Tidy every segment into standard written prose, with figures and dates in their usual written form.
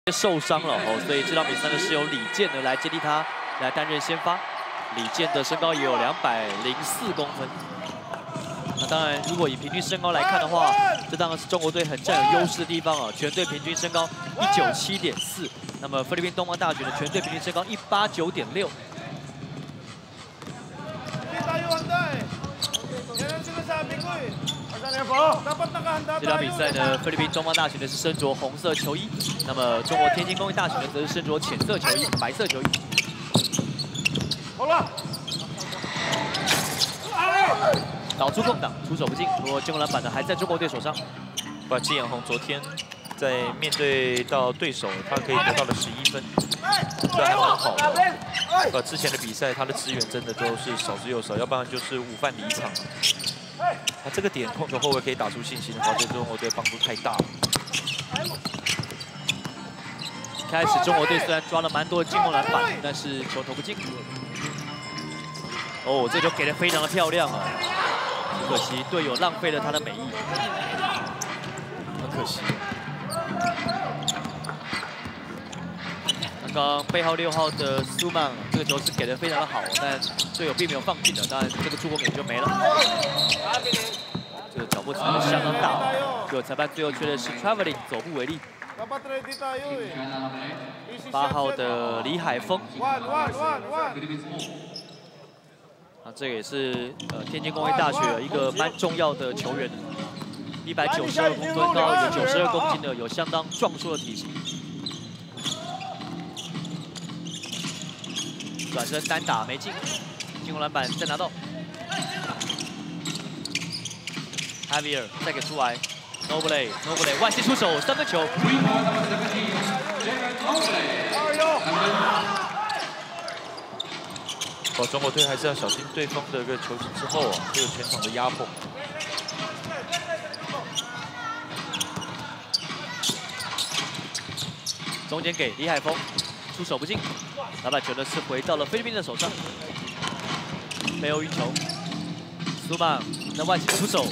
受伤了哦，所以这场比赛呢是由李健呢来接替他，来担任先发。李健的身高也有204公分。那当然，如果以平均身高来看的话，这当然是中国队很占有优势的地方啊。全队平均身高197.4，那么菲律宾东方大学的全队平均身高189.6。 这场比赛呢，菲律宾东方大学呢是身着红色球衣，那么中国天津工业大学呢则是身着浅色球衣、白色球衣。好了，导出空档，出手不进。不过进攻篮板呢还在中国队手上。 金阳宏昨天在面对到对手，他可以得到了11分，这还蛮好的。之前的比赛他的资源真的都是少之又少，要不然就是午饭离场。 那这个点控球后卫可以打出信心的话，对中国队帮助太大了。 开始中国队虽然抓了蛮多的进攻篮板，但是球投不进。哦，这球给的非常的漂亮啊！可惜队友浪费了他的美意， 很可惜。 刚刚背号6号的苏曼，这个球是给的非常的好，但队友并没有放进的，当然这个助攻也就没了。 这个脚步踩得相当大，结果裁判最后确认是 traveling 走步为例。8号的李海峰，这个也是天津工业大学一个蛮重要的球员，192公分高，有92公斤的，有相当壮硕的体型。转身单打没进，进攻篮板再拿到。 Javier 再给出来 ，Noble 万击出手，3分球。 中国队还是要小心对方的一个球进之后啊，这个全场的压迫。 中间给李海峰，出手不进，篮板球呢是回到了菲律宾的手上，没有运球。苏曼在外击出手。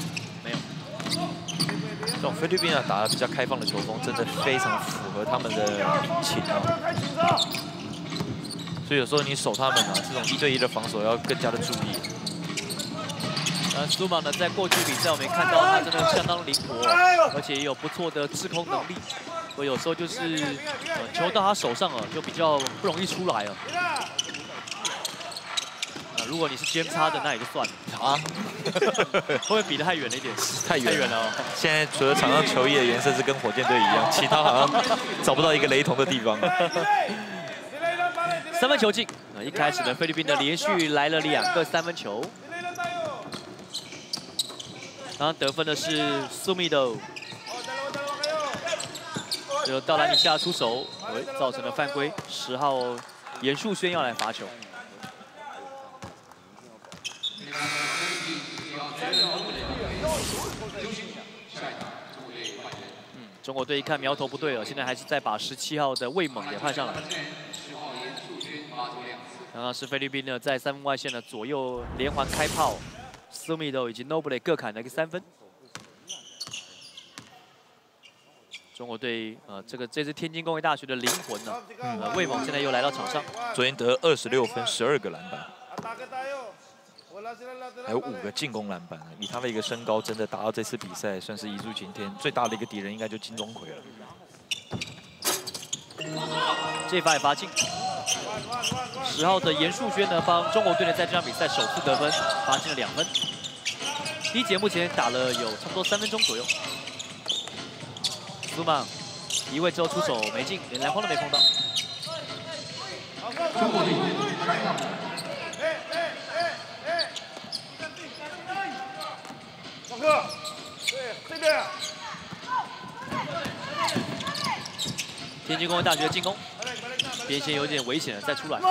这种菲律宾打得比较开放的球风，真的非常符合他们的民情啊。所以有时候你守他们啊，这种1对1的防守要更加的注意。 苏莽呢，在过去比赛我们也看到他真的相当灵活，而且也有不错的制空能力。我有时候就是球到他手上啊，就比较不容易出来了。 如果你是尖插的，那也就算了啊，会不会比得太远了一点？ 太远了哦！现在除了场上球衣的颜色是跟火箭队一样，其他好像找不到一个雷同的地方。 3分球进，一开始呢，菲律宾的连续来了2个3分球。刚刚得分的是苏米斗，就到篮底下出手，造成了犯规。10号严树轩要来罚球。 中国队一看苗头不对了，现在还是再把17号的魏猛给换上来。刚刚是菲律宾呢在3分外线的左右连环开炮 ，Sumido 以及 Noble 各砍了一个3分。中国队这支天津工业大学的灵魂呢，魏猛现在又来到场上， 昨天得26分，12个篮板。 还有5个进攻篮板，以他的一个身高，真的打到这次比赛算是一柱擎天。最大的一个敌人应该就金钟奎了。 这一发也罚进。10号的严树轩呢，帮中国队呢在这场比赛首次得分，罚进了2分。第一节目前打了有差不多3分钟左右。苏莽移位之后出手没进，连篮筐都没碰到。天津工业大学的进攻，边线有点危险了，再出来，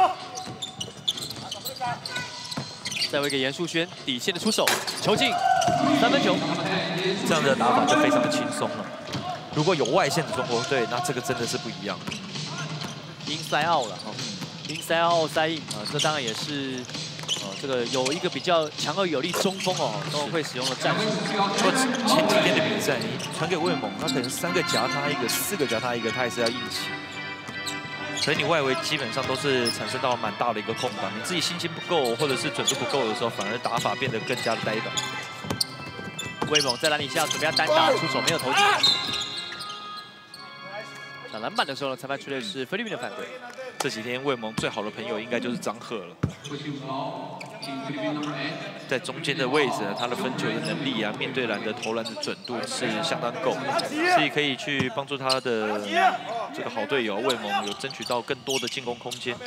再为给严树轩底线的出手，球进，3分球。 这样的打法就非常的轻松了。如果有外线的中国队，那这个真的是不一样。 inside out 了，inside out outside in 这当然也是这个有一个比较强而有力中锋哦，都会使用的战术。 不过前几天的比赛，你传给魏猛，他可能3个夹他一个，4个夹他一个，他也是要硬起。所以你外围基本上都是产生到蛮大的一个空档，你自己心情不够或者是准度不够的时候，反而打法变得更加的呆板。 魏猛在篮底下准备要单打出手，没有投进。抢篮板的时候呢，裁判吹的是菲律宾的犯规。 这几天魏猛最好的朋友应该就是张赫了。在中间的位置，他的分球的能力啊，面对篮的投篮的准度是相当够，所以可以去帮助他的这个好队友魏猛有争取到更多的进攻空间。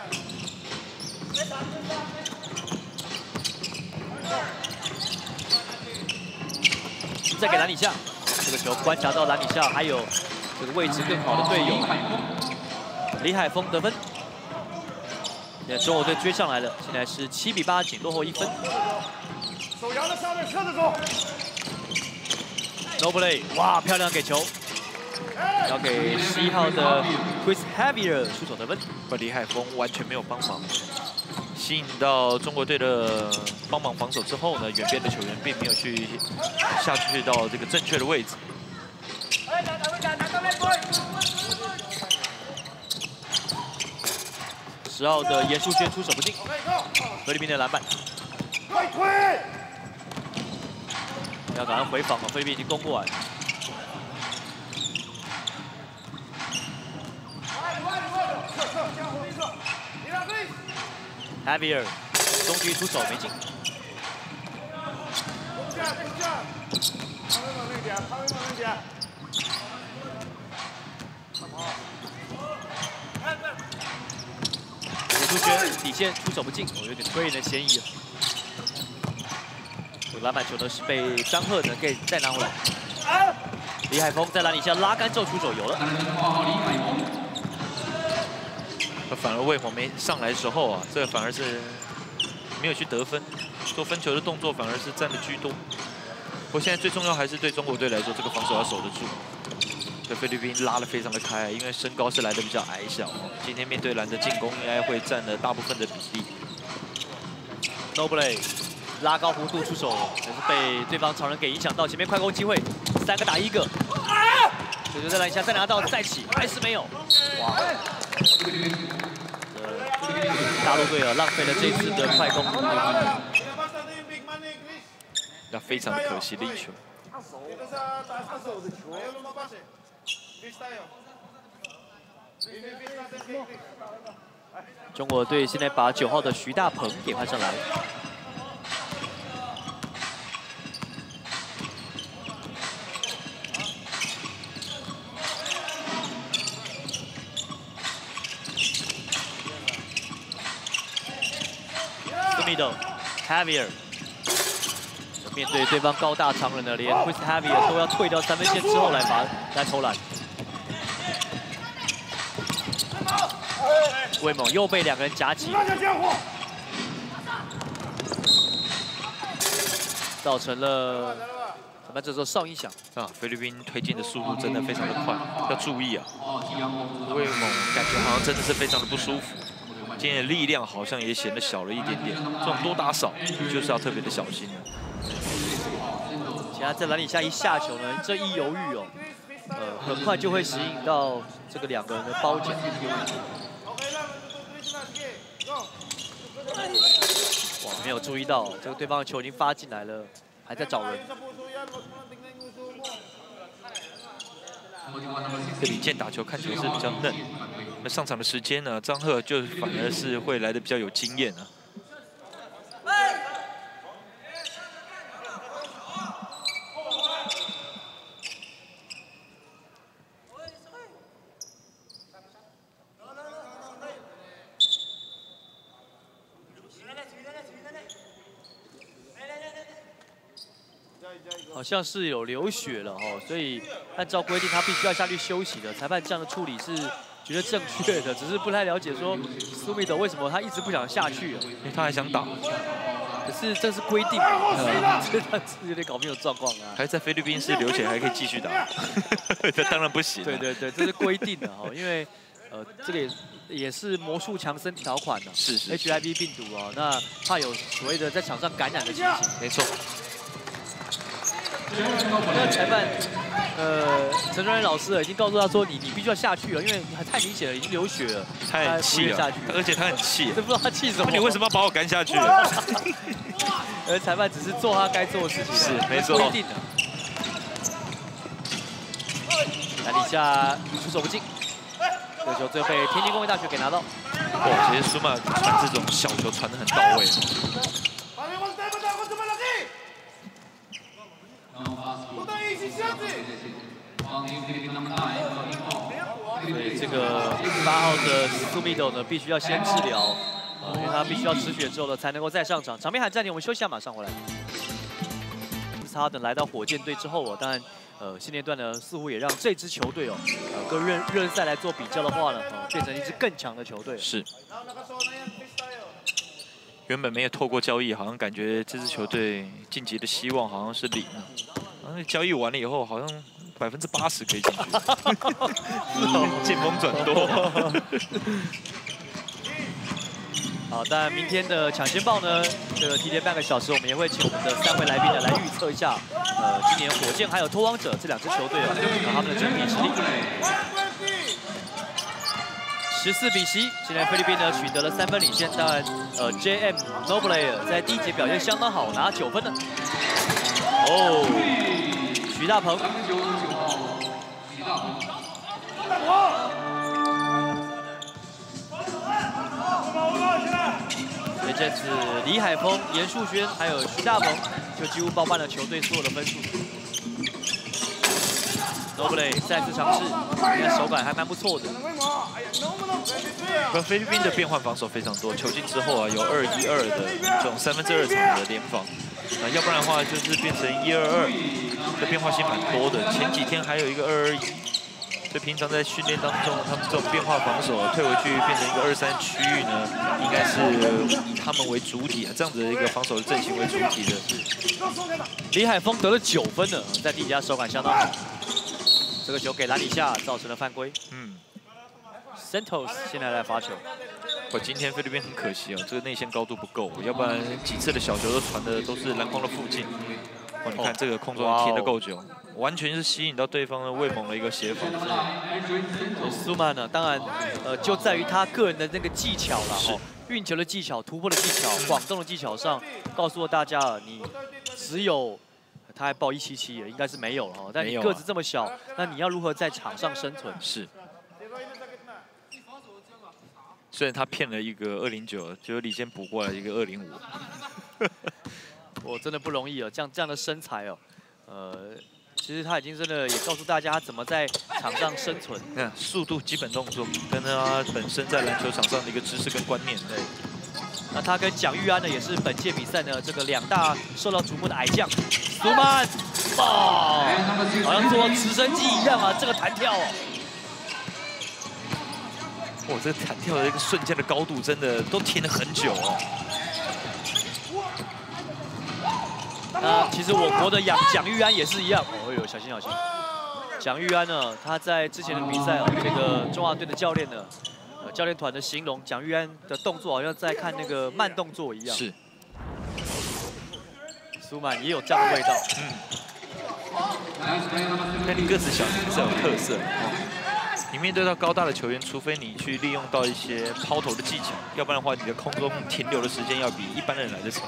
再给篮底下，这个球观察到篮底下还有这个位置更好的队友李海峰得分。现在中国队追上来了，现在是7比8，仅落后1分。 手摇到上面，侧着走。 No play， 哇，漂亮给球，交给11号的 Chris Javier 出手得分。 李海峰完全没有帮忙，吸引到中国队的帮忙防守之后呢，远边的球员并没有去下去到这个正确的位置。 10号的严淑轩出手不进，菲律宾的篮板。要赶快回防了，菲律宾已经攻过来。Javier 中距出手没进。严淑轩底线出手不进，有点推人的嫌疑。这个篮板球呢是被张赫呢给再拿回来。李海峰在篮底下拉杆之后出手有了。 反而魏猛没上来的时候啊，这个反而是没有去得分，做分球的动作反而是占的居多。不过现在最重要还是对中国队来说，这个防守要守得住。这菲律宾拉得非常的开，因为身高是来的比较矮小，今天面对篮的进攻应该会占了大部分的比例。 No play， 拉高弧度出手，但是被对方常人给影响到，前面快攻机会，3个打1个，这就在篮下再拿到再起，还是没有，哇！大陆队啊，浪费了这次的快攻。 那非常可惜的一球。 中国队现在把9号的徐大鹏给换上来。middle Javier 面对对方高大长人的，连 Chris Javier 都要退到3分线之后来投篮。魏猛又被2个人夹击，造成了裁判这时候哨音响啊，菲律宾推进的速度真的非常的快，要注意啊。魏猛感觉好像真的是非常的不舒服。今天的力量好像也显得小了一点点，这种多打少就是要特别的小心了。 其他在篮底下一下球呢，这一犹豫哦，很快就会吸引到这个2个人的包夹。哇，没有注意到这个对方的球已经发进来了，还在找人。 这李健打球看起来是比较嫩。那上场的时间呢，张赫就反而是会来的比较有经验啊。 好像是有流血了哦，所以按照规定他必须要下去休息的。裁判这样的处理是觉得正确的，只是不太了解说苏米斗为什么他一直不想下去， 因为他还想打。 可是这是规定嘛，这样子有点搞不清楚状况啊。 还在菲律宾是流血还可以继续打，这当然不行。 对对对，这是规定的哦，因为这个也是魔术强森条款的， 是 HIV 病毒啊，那怕有所谓的在场上感染的情形。 没错。 那裁判陈专仁老师已经告诉他说，你必须要下去了，因为你太明显了，已经流血了。 他很气啊，而且他很气， 都不知道他气什么。 你为什么要把我赶下去？ 而裁判只是做他该做的事情， 是没错。 规定的。篮底下出手不进，这个球最后被天津工业大学给拿到。 哇，其实苏曼传这种小球传得很到位。 所以这个8号的苏米斗呢，必须要先治疗，因为他必须要止血之后呢，才能够再上场。场面喊暂停，我们休息一下，马上回来。哈登来到火箭队之后哦，当然，现阶段呢，似乎也让这支球队哦，跟热身赛来做比较的话呢，变成一支更强的球队。 是。原本没有透过交易，好像感觉这支球队晋级的希望好像是0了。然后交易完了以后，好像80%可以进去，见风转舵。 好，当然明天的抢先报呢，这个提前半个小时，我们也会请我们的3位来宾呢来预测一下，今年火箭还有拓荒者这2支球队他们的整体实力。14比11，现在菲律宾呢取得了3分领先。当然，JM Noble 在第1节表现相当好，拿9分呢。哦，徐大鹏。这阵子李海峰、严树轩还有徐大鹏就几乎包办了球队所有的分数。Noble 再次尝试，现在手感还蛮不错的。 菲律宾的变换防守非常多，球进之后啊，有2-1-2的这种2/3场的联防，要不然的话就是变成1-2-2的变化性蛮多的。前几天还有一个2-2-1。所以平常在训练当中，他们这种变化防守退回去变成一个2-3区域呢，应该是以他们为主体这样子的一个防守的阵型为主体的。 李海峰得了9分呢，在第1节手感相当好。这个球给篮底下造成了犯规。Santos 现在来罚球。 今天菲律宾很可惜这个内线高度不够，要不然几次的小球都传的都是篮筐的附近。你看这个空中停得够久。完全是吸引到对方的魏猛的一个协防。 苏曼呢，当然，就在于他个人的那个技巧了，运球的技巧、突破的技巧、晃动的技巧上，告诉了大家了，你只有他还报177，应该是没有了但你个子这么小，那你要如何在场上生存？ 是。虽然他骗了一个209，结果李健补过来一个205。 我真的不容易这样的身材其实他已经真的也告诉大家他怎么在场上生存。 速度、基本动作，跟他本身在篮球场上的一个知识跟观念。 对。那他跟蒋玉安呢，也是本届比赛呢这个2大受到瞩目的矮将。苏曼，好像做直升机一样这个弹跳这个弹跳的一个瞬间的高度，真的都停了很久其实我国的蒋玉安也是一样。小心小心！蒋玉安呢，他在之前的比赛这个中华队的教练呢，教练团的形容蒋玉安的动作好像在看那个慢动作一样。 是。 苏曼也有这样的味道。 但你个子小，你是有特色你面对到高大的球员，除非你去利用到一些抛投的技巧，要不然的话，你的空中停留的时间要比一般人来得长。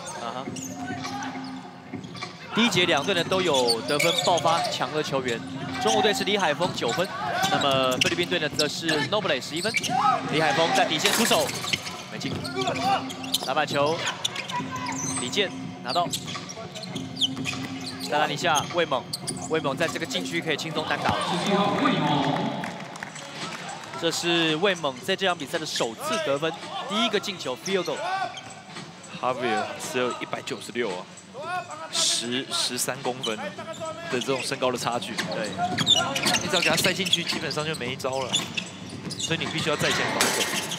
第1节2队呢都有得分爆发强的球员，中国队是李海峰9分，那么菲律宾队呢则是 Noble 11分。李海峰在底线出手，没进。篮板球，李健拿到。在篮底下，魏猛在这个禁区可以轻松单打。这是魏猛在这场比赛的首次得分，第1个进球 field goal。 Javier 只有19613公分的这种身高的差距，对，你只要给他塞进去，基本上就没一招了。所以你必须要在线防守。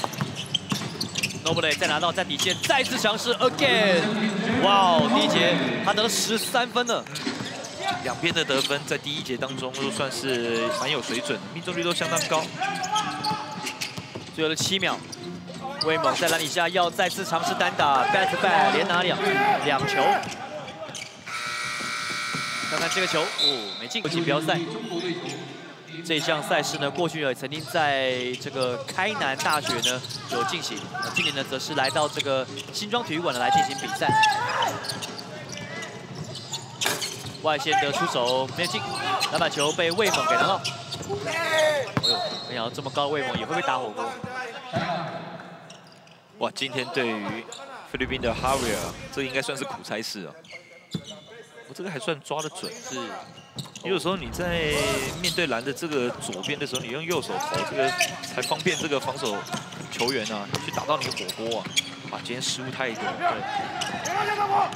Noble 再拿到，在底线再次尝试 again， 哇哦，第1节他得了13分了。 两边的得分在第1节当中都算是蛮有水准的，命中率都相当高。 最后的7秒，魏猛在篮底下要再次尝试单打 back to back， 连拿两球。看看这个球，没进。锦标赛这项赛事呢，过去也曾经在这个开南大学呢有进行，今年呢则是来到这个新庄体育馆呢来进行比赛。外线的出手没有进，篮板球被魏猛给拿到。哎呦，没想到这么高的魏猛也会被打火锅。 哇，今天对于菲律宾的 Javier， 这应该算是苦差事啊。我这个还算抓得准， 是。 有时候你在面对篮的这个左边的时候，你用右手投，这个才方便这个防守球员啊去打到你的火锅啊。哇，今天失误太多。对。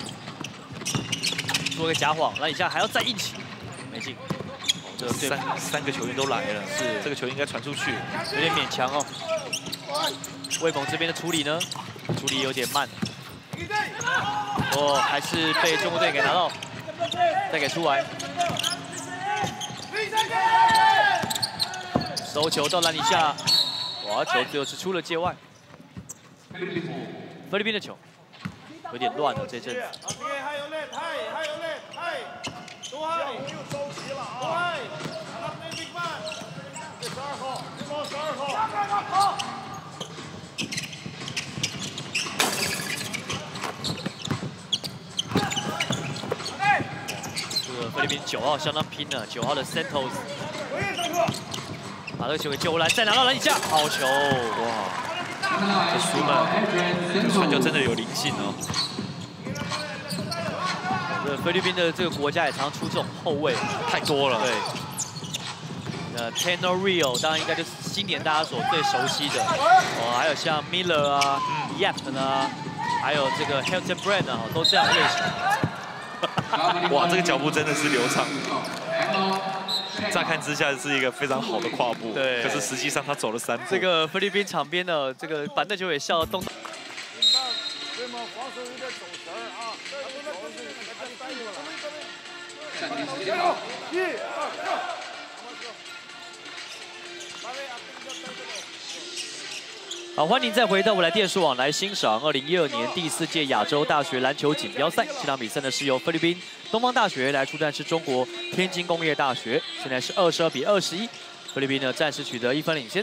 做个假晃，篮底下还要再硬起，没进。这三个球员都来了，是这个球应该传出去， 有点勉强哦。魏猛这边的处理呢，处理有点慢。还是被中国队给拿到，再给出来。收球到篮底下，哇，球最后是出了界外。菲律宾的球有点乱了，这阵子。菲律宾9号相当拼了，9号的 Santos 把这个球给救回来，再拿到篮底下，好球！哇，这舒曼传球真的有灵性哦。菲律宾的这个国家也常出这种后卫，太多了。对。Teknologi 当然应该就是今年大家所最熟悉的，还有像 Miller 啊、Yap 啊，还有这个 Hilton Brand 啊，都这样类型。 哇，这个脚步真的是流畅。乍看之下是一个非常好的跨步，对。可是实际上他走了3步。 这个菲律宾场边的这个板凳球也笑得动。好，欢迎再回到我来电视网来欣赏2012年第4届亚洲大学篮球锦标赛。这场比赛呢是由菲律宾东方大学来出战，是中国天津工业大学。现在是22比21，菲律宾呢暂时取得1分领先。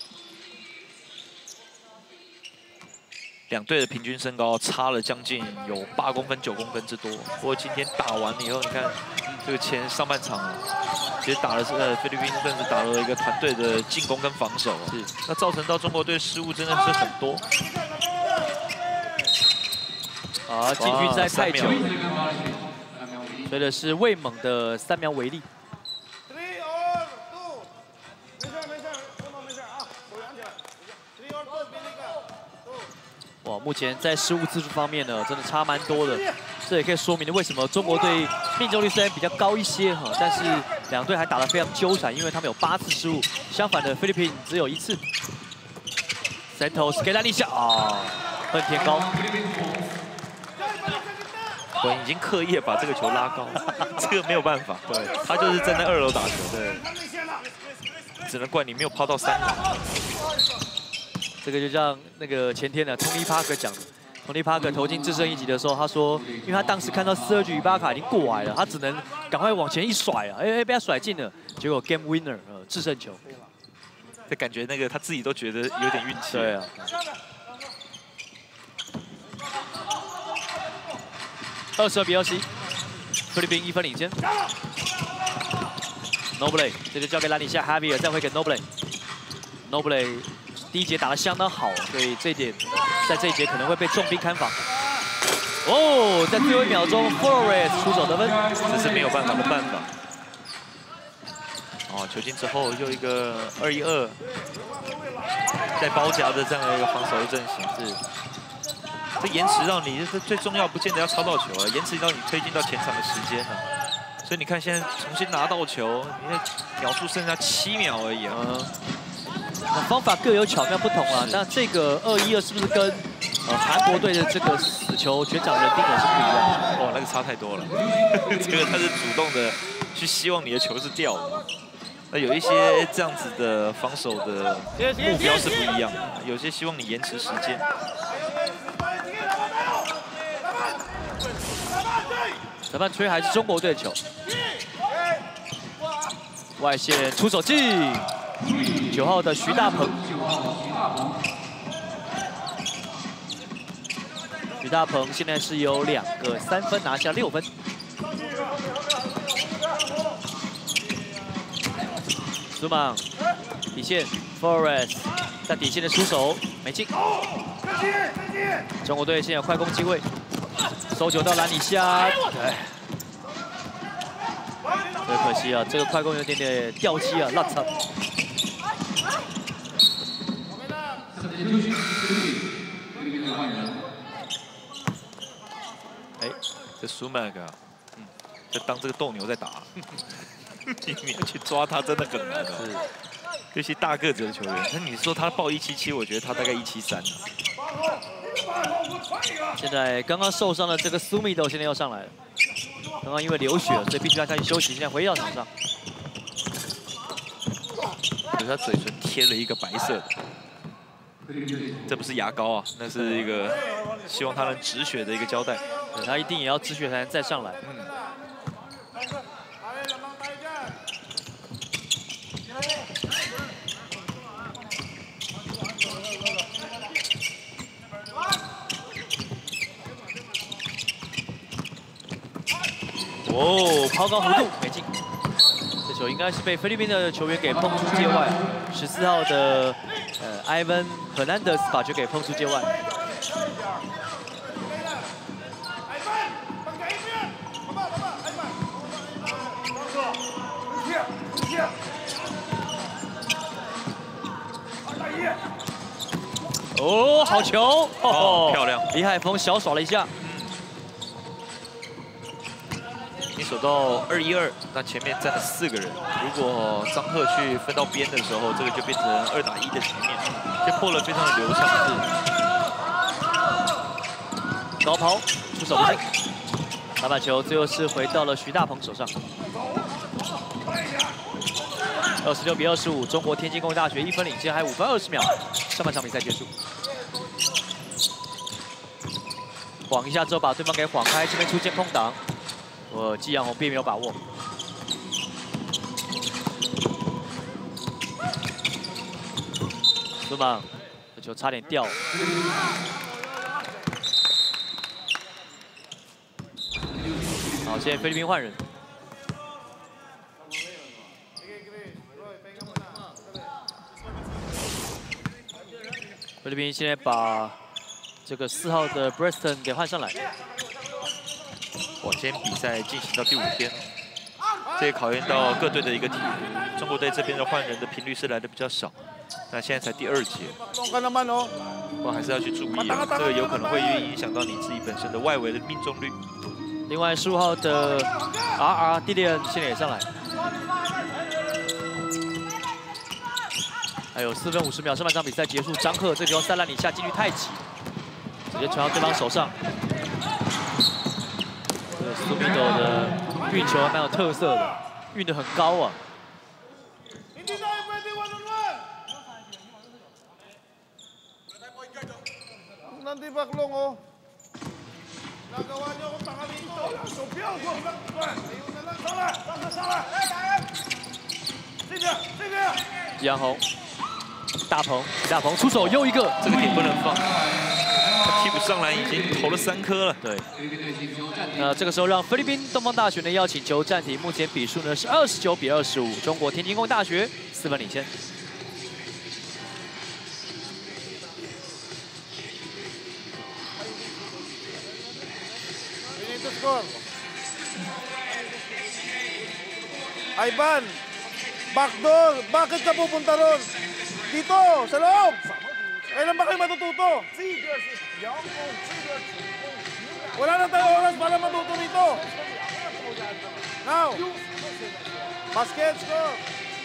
两队的平均身高差了将近有8公分、9公分之多。不过今天打完以后，你看这个上半场啊，其实打的是菲律宾算是打了一个团队的进攻跟防守啊，是那造成到中国队失误真的是很多。 啊，禁区在太久，所以的是魏猛的3秒违例。哇，目前在失误次数方面呢，真的差蛮多的。这也可以说明了为什么中国队命中率虽然比较高一些哈，但是两队还打得非常纠缠，因为他们有8次失误，相反的菲律宾只有1次。Santos 给篮底下啊，恨天高。 我已经刻意把这个球拉高，这个没有办法，对他就是站在2楼打球，对，只能怪你没有抛到3楼。 这个就像那个前天的 Tony Parker 讲的 ，Tony Parker 投进制胜一击的时候，他说，因为他当时看到Serge Ibaka已经过来了，他只能赶快往前一甩啊，被他甩进了，结果 Game Winner 制胜球。 这感觉那个他自己都觉得有点运气。 对啊。22比21，菲律宾1分领先。Noble 这就交给篮底下 Javier， 再回给 Noble。Noble 第1节打得相当好，所以这一点在这一节可能会被重兵看防。哦，在最后1秒钟 ，Flores 出手得分， 这是没有办法的办法。哦，球进之后又一个2-1-2，带包夹的这样的一个防守的阵型是。这延迟到你，这最重要，不见得要抄到球啊，延迟到你推进到前场的时间啊。所以你看，现在重新拿到球，你的秒数剩下7秒而已啊。 方法各有巧妙不同啊。那这个2-1-2是不是跟韩国队的这个死球全场人盯人是不一样的？ 哇，那个差太多了。这个他是主动的去希望你的球是掉的， 那有一些这样子的防守的目标是不一样的，有些希望你延迟时间。 裁判吹还是中国队的球，外线出手进，9号的徐大鹏。徐大鹏现在是有2个3分，拿下6分。苏莽底线 ，Forest 在底线的出手没进。中国队现在有快攻机会，收球到篮底下，哎，这可惜啊，这个快攻有点点掉漆啊，落差。 哎，这苏曼克，就当这个斗牛在打。你要去抓他真的很难的，尤其大个子的球员。那你说他报177，我觉得他大概173呢。 现在刚刚受伤的这个苏米斗现在又上来了，刚刚因为流血，所以必须要下去休息，现在回到场上。 可是他嘴唇贴了一个白色的，这不是牙膏啊，那是一个希望他能止血的一个胶带。 他一定也要止血才能再上来。哦，抛高弧度没进，这球应该是被菲律宾的球员给碰出界外。14号的Ivan Hernandez 把球给碰出界外。哦，好球！ 哦，漂亮！ 李海峰小耍了一下。 你守到2-1-2，那前面站了4个人。如果张赫去分到边的时候，这个就变成2打1的局面，就破了非常的流畅。 高抛出手不进，打板球最后是回到了徐大鹏手上。26比25，中国天津工业大学1分领先，还5分20秒，上半场比赛结束。晃一下之后把对方给晃开，这边出现空档。季阳宏并没有把握，苏莽这球差点掉。好，现在菲律宾换人，菲律宾现在把这个4号的 Preston 给换上来。 哇，今天比赛进行到第5天，这也考验到各队的一个体能。中国队这边的换人的频率是来的比较少，那现在才第2节，不过还是要去注意啊，这个有可能会影响到你自己本身的外围的命中率。 另外15号的 RR Dillian 现在也上来，还有4分50秒，上半场比赛结束。张赫这球在篮底下进去太急，直接传到对方手上。苏米斗的运球还蛮有特色的，运得很高啊。 Nanti baklong oh. Nagawa niyo akong tanga dito. Sophia, huwag lang. Ayun na lang. Salah. Sige. 季阳宏，大鹏出手又一个， 这个点不能放。替补上篮已经投了3颗了。 对。那这个时候让菲律宾东方大学呢要请求暂停，目前比数呢是29比25，中国天津工业大学4分领先。 Ivan, backdoor. Bakit ka pupunta ron? Dito, sa loob. Kailan ba kayo matututo? Wala na tayong oras para matuto dito. Now, basket score.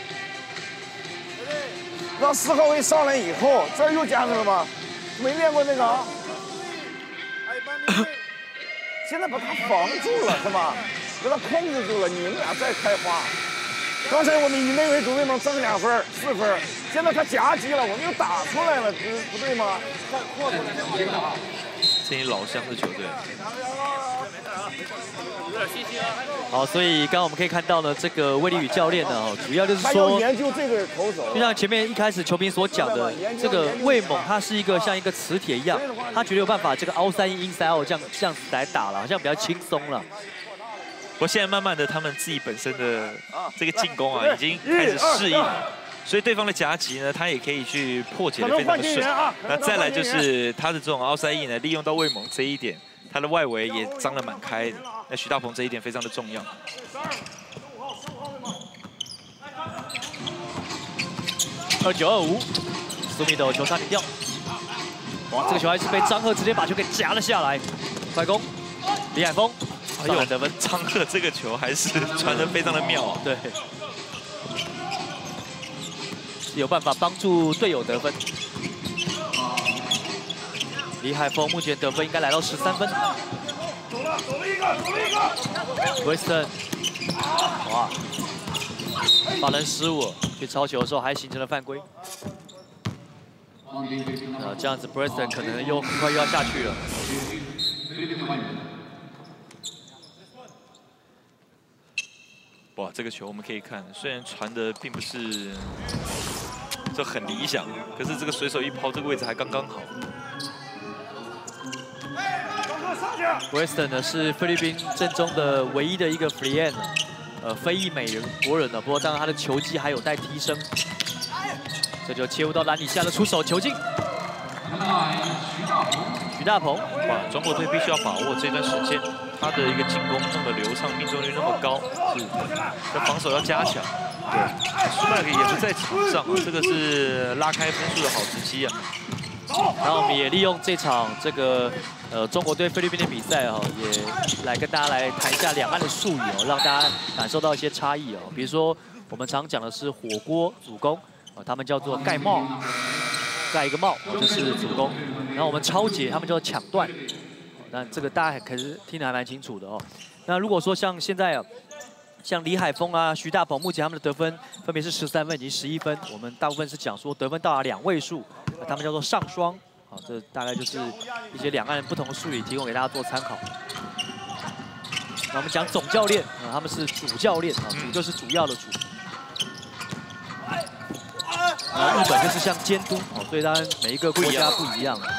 让4号位上来以后，这儿又加上了吗？没练过那个啊？现在把他防住了是吧？把他控制住了，你们俩再开花。 刚才我们以内为主，为盟争2分、4分，现在他夹击了，我们又打出来了，不对吗？再扩出来才好打。 这些老乡的球队。 好，所以刚刚我们可以看到呢，这个魏立宇教练呢，主要就是说， 他要研究这个投手， 就像前面一开始球评所讲的，这个魏猛它是一个像一个磁铁一样，他绝对有办法这个凹3阴3out这样子来打了，好像比较轻松了。 不过现在慢慢的，他们自己本身的这个进攻啊，已经开始适应了。 所以对方的夹击呢，他也可以去破解的非常的顺。那再来就是他的这种outside in呢，利用到魏猛这一点，他的外围也张得蛮开的。那徐大鹏这一点非常的重要。 29-25，苏米的球差点掉。哇，这个球还是被张赫直接把球给夹了下来。快攻，李海峰，上篮得分。 张赫这个球还是传得非常的妙啊。 对。 有办法帮助队友得分。李海峰目前得分应该来到13分。 走了一个。 Weston， 哇，发人失误，去抄球的时候还形成了犯规。这样子 Preston 可能很快又要下去了。 哇，这个球我们可以看，虽然传的并不是就很理想，可是这个随手一抛，这个位置还刚刚好。 Weston 呢是菲律宾阵中的唯一的一个 free end， 非裔美国人呢，不过当然他的球技还有待提升。这就切入到篮底下的出手球进。徐大鹏， 哇，中国队必须要把握这段时间。 他的一个进攻那么流畅，命中率那么高，是，那防守要加强。对，苏麦克也不在场上啊，这个是拉开分数的好时机啊。 然后我们也利用这场这个中国对菲律宾的比赛哦，也来跟大家来谈一下两岸的术语哦，让大家感受到一些差异哦。比如说我们常讲的是火锅主攻，他们叫做盖帽，盖一个帽就是主攻。然后我们抄截，他们叫做抢断。 那这个大家可是听得还蛮清楚的哦。那如果说像现在啊，像李海峰啊、徐大鹏，目前他们的得分分别是13分以及11分。我们大部分是讲说得分到达2位数，他们叫做上双。好，这大概就是一些两岸不同的术语，提供给大家做参考。那我们讲总教练啊，他们是主教练啊，主就是主要的主。日本就是像监督哦，所以当然每一个国家不一样。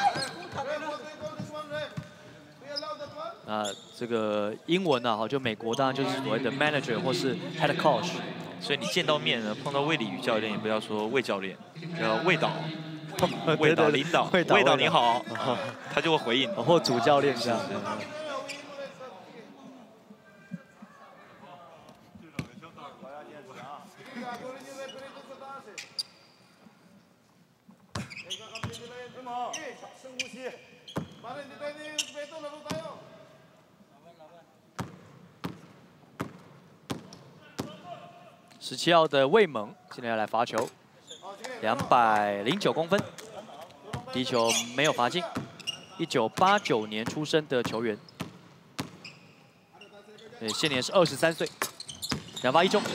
这个英文呢，就美国当然就是所谓的 manager 或是 head coach， 所以你见到面呢，碰到魏礼宇教练也不要说魏教练，叫魏导，魏导领导，魏导你好，他就会回应， 或主教练这样。17号的魏猛现在要来罚球，209公分，第一球没有罚进。1989年出生的球员，对，现年是23岁，2罚1中。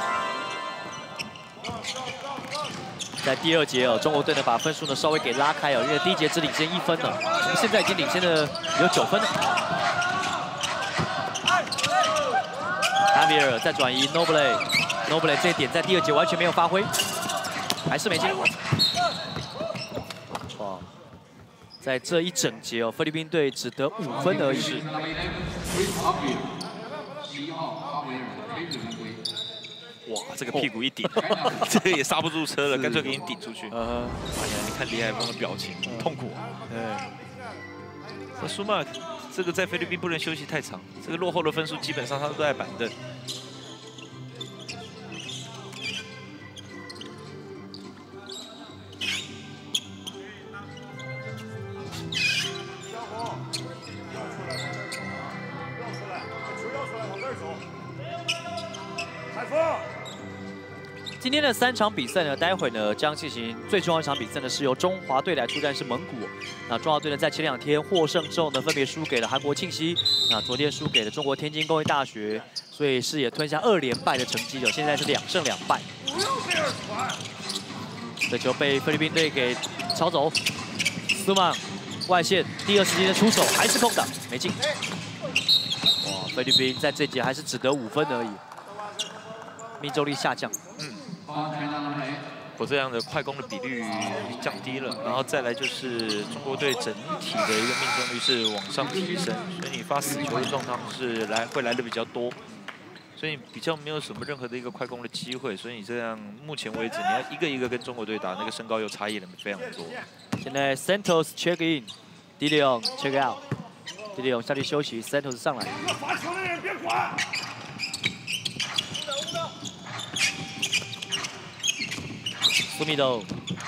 在第2节哦，中国队呢把分数呢稍微给拉开哦，因为第1节只领先1分了，我们现在已经领先了有9分了。Javier 再转移 Noble。Noble 这一点在第2节完全没有发挥，还是没进。哇，在这一整节哦，菲律宾队只得5分而已。 哇，这个屁股一顶，这个也刹不住车了，干脆给你顶出去。哎呀，你看李海峰的表情，痛苦。对。那苏马这个在菲律宾不能休息太长，这个落后的分数基本上他都在板凳。 今天的3场比赛呢，待会呢将进行最重要一场比赛呢，是由中华队来出战是蒙古。那中华队呢在前2天获胜之后呢，分别输给了韩国庆熙，那昨天输给了中国天津工业大学，所以是也吞下2连败的成绩了。现在是2胜2败。这球被菲律宾队给抄走，斯曼外线第2时间的出手还是空档，没进。哇，菲律宾在这节还是只得5分而已，命中率下降。 我这样的快攻的比率降低了，然后再来就是中国队整体的一个命中率是往上提升，所以你发死球的状况是会来的比较多，所以比较没有什么任何的一个快攻的机会，所以你这样目前为止你要一个一个跟中国队打，那个身高又差异了非常多。 现在 Santos check in， 迪里昂 check out， 迪里昂下去休息 ，Santos 上来。 罚球的人别管。 苏米斗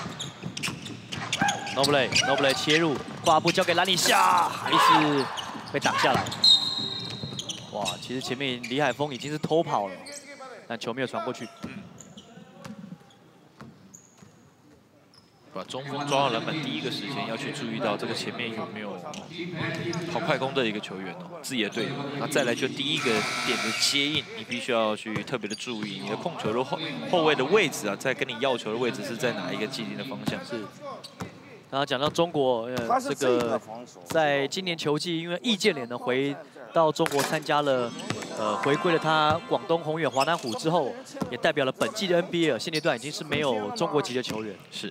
，Noble 切入，挂步交给兰尼夏，还是被挡下来。哇，其实前面李海峰已经是偷跑了，但球没有传过去。 把中锋抓到篮板，第一个时间要去注意到这个前面有没有跑快攻的一个球员哦，自己的队友。那再来就第一个点的接应，你必须要去特别的注意你的控球的后卫的位置啊，在跟你要球的位置是在哪一个既定的方向？是。 然后讲到中国，这个在今年球季，因为易建联呢回到中国参加了，回归了他广东宏远华南虎之后，也代表了本季的 NBA 现阶段已经是没有中国籍的球员。 是。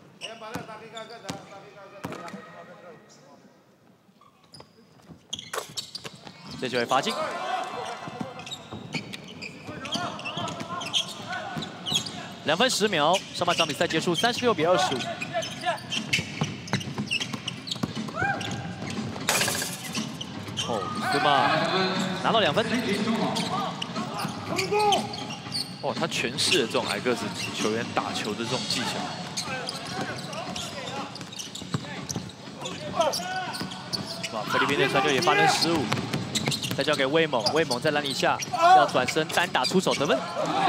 这球会罚进。2分10秒，上半场比赛结束，36比25。哦，斯马拿到2分。 哦，他诠释了这种矮个子球员打球的这种技巧。 哇，菲律宾的传球也发生失误，再交给威猛，威猛在篮底下要转身单打出手得分。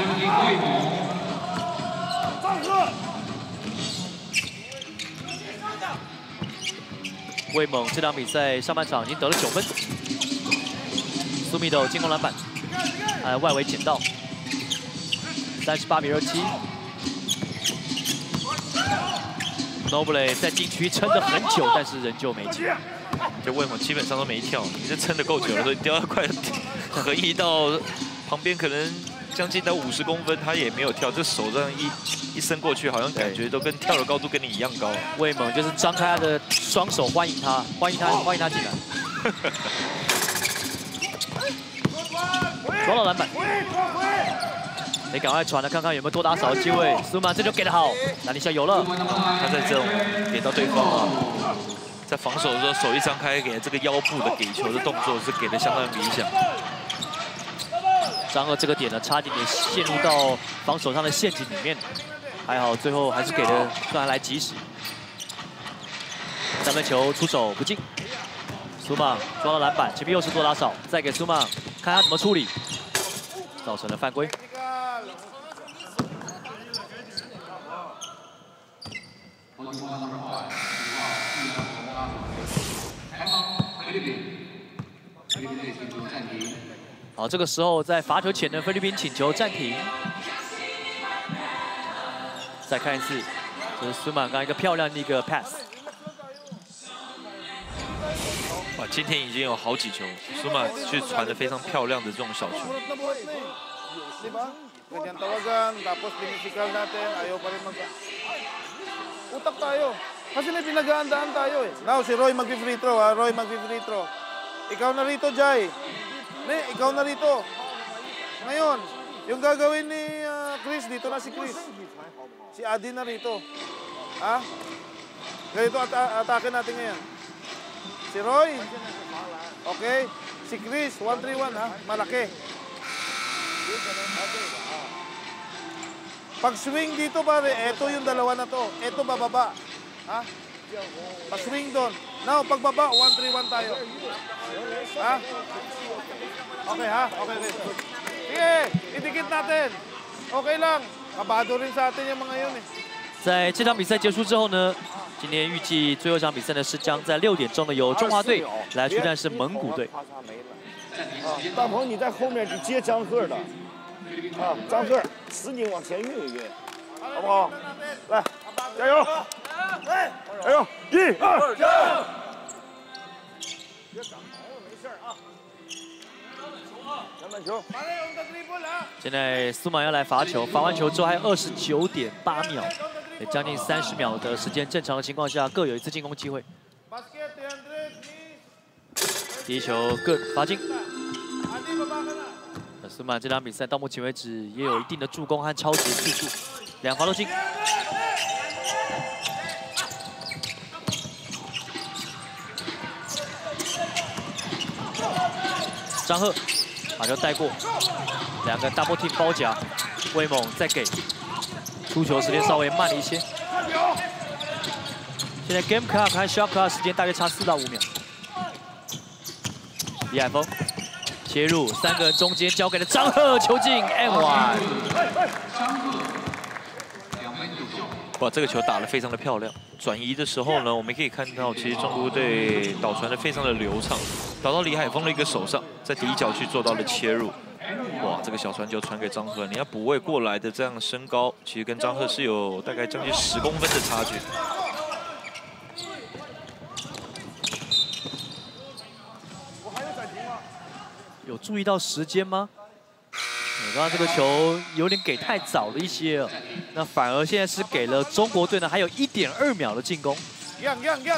威猛这场比赛上半场已经得了9分。苏米斗进攻篮板，外围捡到，38比27。Noble 在禁区撑得很久，但是仍旧没进。 就威猛基本上都没跳，你这撑得够久了，所以掉到快横移到旁边，可能将近到50公分，他也没有跳，这手这样一伸过去，好像感觉都跟跳的高度跟你一样高。 威猛就是张开他的双手欢迎他进来。抓到篮板，得赶快传了，看看有没有多打少的机会。苏曼这就给得好，篮底下有了， 他在这种给到对方啊。 在防守的时候，手一张开，给这个腰部的给球的动作是给的相当理想。 张二这个点呢，差点陷入到防守上的陷阱里面，还好最后还是给的算来及时。3分球出手不进，苏曼抓到篮板，前面又是多打少，再给苏曼看他怎么处理，造成了犯规。 好，这个时候在罚球前呢，菲律宾请求暂停。再看一次，这是苏曼刚一个漂亮的一个 pass。 哇，今天已经有好几球，苏曼去传的非常漂亮的这种小球。 Ganyan tawagan, tapos pinisikal natin, ayaw pa rin utak tayo. Kasi may pinag-aandaan tayo eh. Now, si Roy mag-free throw ha, Roy mag-free throw. Ikaw na rito, Jai. Ikaw na rito. Ngayon, yung gagawin ni Chris, dito na si Chris. Si Adi na rito. Ha? Ganito atake natin ngayon. Si Roy. Okay. Si Chris, 1-3-1 ha, malaki. Pag swing dito pare, eto yung dalawa na to. Eto bababa. Ha? Pag swing doon. Now, pagbaba, 1-3-1 tayo. Ha? Okay ha? Okay. Sige, idikit natin. Okay lang. Kabado rin sa atin yung mga yun eh。 在这场比赛结束之后呢，今天预计最后一场比赛呢是将在6点钟呢由中华队来出战是蒙古队。 大鹏，你在后面去接张赫的，张赫使劲往前运一运，好不好？来，加油！加油！1、2，加油！别长毛了，没事啊。篮板球。 现在苏满要来罚球，罚完球之后还有29.8秒，也将近30秒的时间，正常的情况下各有一次进攻机会。第一球各罚进。苏满这场比赛到目前为止也有一定的助攻和超级次数，2罚都进。张赫把球带过，2个 double team 包夹，威猛再给，出球时间稍微慢了一些。现在 game clock 和 shot clock 时间大约差4到5秒。李海峰切入，3个人中间交给了张赫，球进 and1。 哇，这个球打得非常的漂亮。转移的时候呢，我们可以看到，其实中国队导传的非常的流畅，导到李海峰的一个手上，在底角去做到了切入。哇，这个小传球传给张赫，你要补位过来的这样的身高，其实跟张赫是有大概将近10公分的差距。 有注意到时间吗？刚刚这个球有点给太早了一些了，那反而现在是给了中国队呢，还有1.2秒的进攻。 让，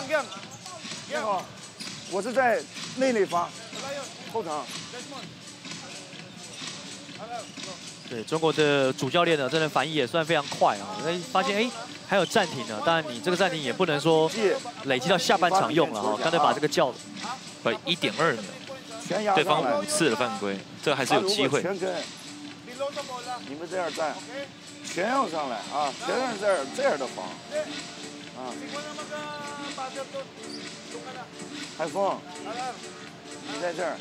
我是在内里发，后场。 对中国的主教练呢，真的反应也算非常快啊！发现还有暂停呢，当然你这个暂停也不能说累积到下半场用了哈，干脆把这个叫了。 1.2秒，对方5次的犯规，这还是有机会。 你们这样站，全要上来啊！全是这样的防啊！海峰，你在这儿。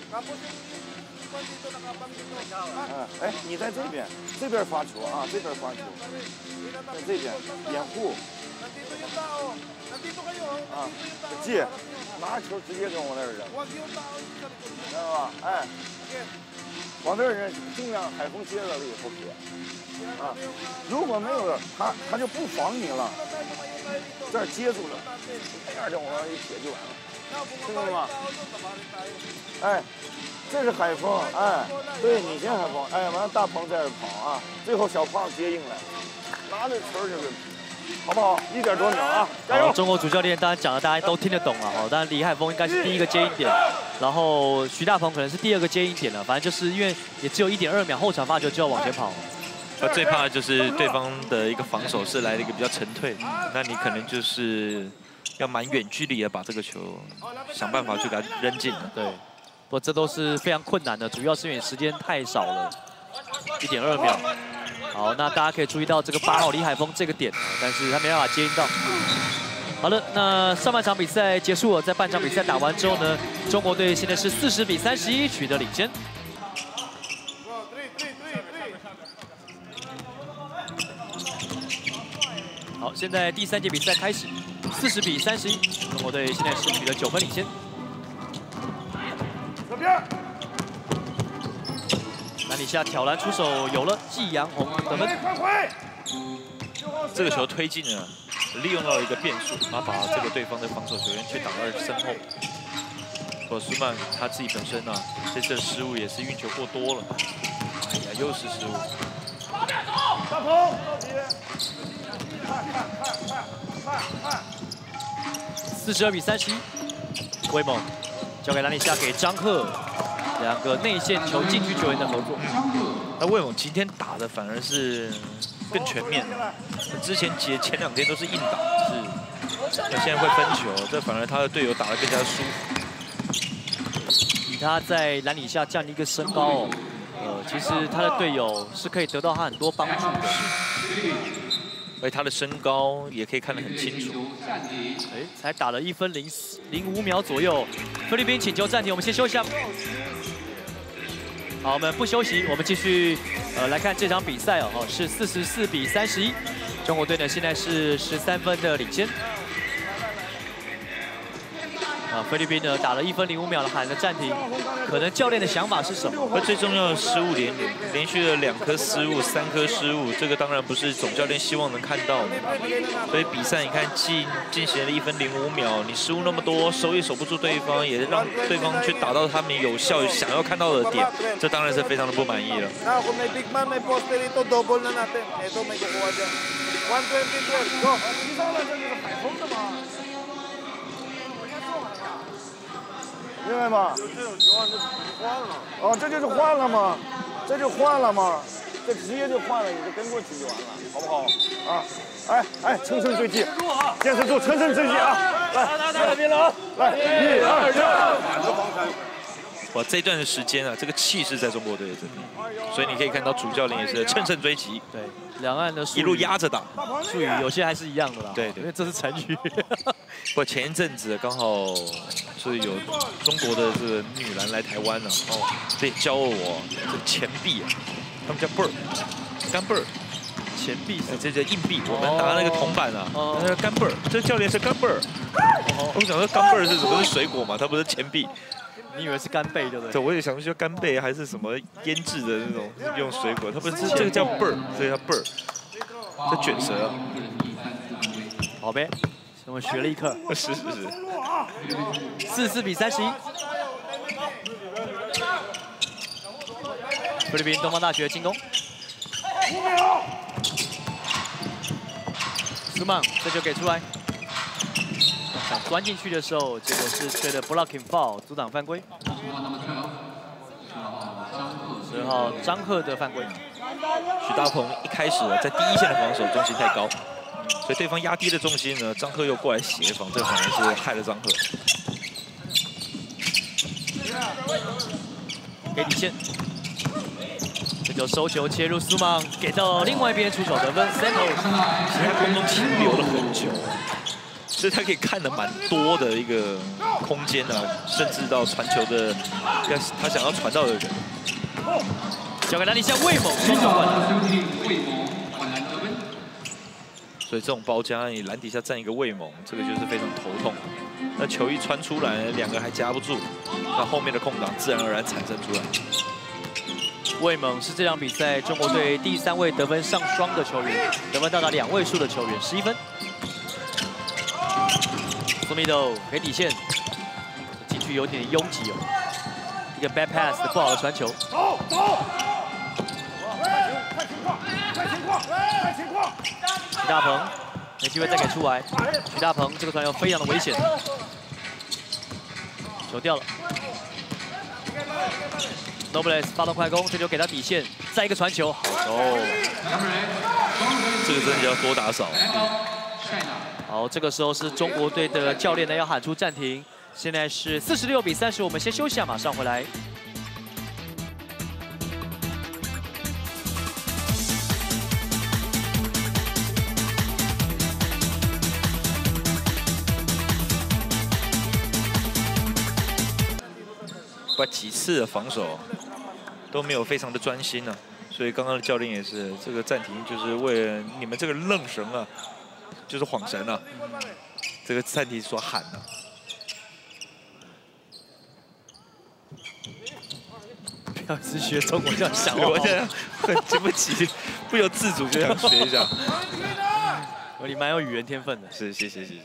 你在这边发球啊，这边发球，在这边掩护。啊，记，拿球直接跟我那儿扔，知道吧？往这儿扔，尽量海峰接了以后撇。啊，如果没有他就不防你了，这儿接住了，这样就往上一撇就完了，听懂了吗？这是海峰，对你先海峰，完了大鹏在这跑啊，最后小胖接应来，拿着球就是。好不好？1点多秒啊！加油！ 中国主教练当然讲的大家都听得懂了哈。当然李海峰应该是第一个接应点，然后徐大鹏可能是第2个接应点了。反正就是因为也只有1.2秒，后场发球就要往前跑。 最怕的就是对方的一个防守是来了一个比较沉退，那你可能就是要蛮远距离的把这个球想办法去给它扔进了。 对，不过这都是非常困难的，主要是因为时间太少了，1.2秒。好，那大家可以注意到这个8号李海峰这个点，但是他没办法接应到。好了，那上半场比赛结束了，在半场比赛打完之后呢，中国队现在是40比31取得领先。好，现在第3节比赛开始，40比31，中国队现在是取得9分领先。 这边。 篮底下挑篮出手有了，季阳宏得分。 这个球推进了，利用到一个变数，他把这个对方的防守球员去挡在身后。不过苏曼他自己本身呢，这次的失误也是运球过多了，又是失误。 大鹏 ，42比31，威猛交给篮底下给张赫。2个内线球禁区球员的合作。 那魏勇今天打的反而是更全面，之前前2天都是硬打，那现在会分球，这反而他的队友打得更加舒服。 以他在篮底下这样的一个身高其实他的队友是可以得到他很多帮助的。 而且他的身高也可以看得很清楚。 才打了1分05秒左右，菲律宾请求暂停，我们先休息一下。 好，我们不休息，我们继续来看这场比赛哦，是44比31，中国队呢现在是13分的领先。菲律宾呢打了1分05秒了，喊了暂停，可能教练的想法是什么？ 而最重要的失误连连，连续的2颗失误、3颗失误，这个当然不是总教练希望能看到的。所以比赛你看进行了1分05秒，你失误那么多，守也守不住对方，也让对方去打到他们有效想要看到的点，这当然是非常的不满意了。 明白吗？ 就这种情况就换了。 哦，这就是换了吗？这就换了吗？这直接就换了，你就跟过去就完了，好不好？啊，哎，乘胜追击，坚持住，乘胜追击啊！来，别了，来，1、2、3。 哇，这段的时间啊，这个气势在中国队的这边，所以你可以看到主教练也是乘胜追击， 对，两岸的一路压着打， 术语有些还是一样的啦。 对， 因为这是成语。 不，前一阵子刚好是有中国的这个女篮来台湾了，哦，这也教了我这钱币啊，他们叫 bird， 干 bird， 钱币， 这叫硬币，我们拿那个铜板啊，那个干 bird， 这教练是干 bird， 我想说干 bird 是什么？是水果嘛，它不是钱币。 你以为是干贝对不对？ 对，我也想说干贝还是什么腌制的那种用水果，它不是这个叫 bird， 所以它 bird， 这卷舌。 好呗，我们学了一课。 是。 44比31。菲律宾东方大学进攻。苏曼这球给出来。想钻进去的时候，结果是吹的 blocking foul， 阻挡犯规。10号张赫的犯规。 许大鹏一开始在第一线的防守重心太高，所以对方压低了重心呢，张赫又过来协防，这反而是害了张赫。 给底线，这就收球切入苏曼，给到另外一边出手得分 ，Santos， 其实他空中停留了很久。所以他可以看得蛮多的一个空间啊，甚至到传球的，他想要传到的人。 交给篮底下魏猛双手灌篮。 所以这种包夹，你篮底下站一个魏猛，这个就是非常头痛。那球一传出来，两个还夹不住，那后面的空档自然而然产生出来。 魏猛是这场比赛中国队第3位得分上双的球员，得分到达2位数的球员，11分。苏米斗给底线，进去有点拥挤哦，一个 bad pass 的不好的传球。许大鹏没机会再给出来，许大鹏这个传球非常的危险，球掉了。Nobles 发动快攻，这球给他底线，再一个传球，好球！ 这个真的要多打少。 好，这个时候是中国队的教练呢要喊出暂停。现在是46比30，我们先休息一下，马上回来。 不，几次的防守都没有非常的专心啊，所以刚刚的教练也是这个暂停，就是为了你们这个愣神啊。就是晃神啊！这个暂停所喊的、 不要只学中国这样想， 我现在很经不起，不由自主就想学一下。 你蛮有语言天分的。 是，谢谢。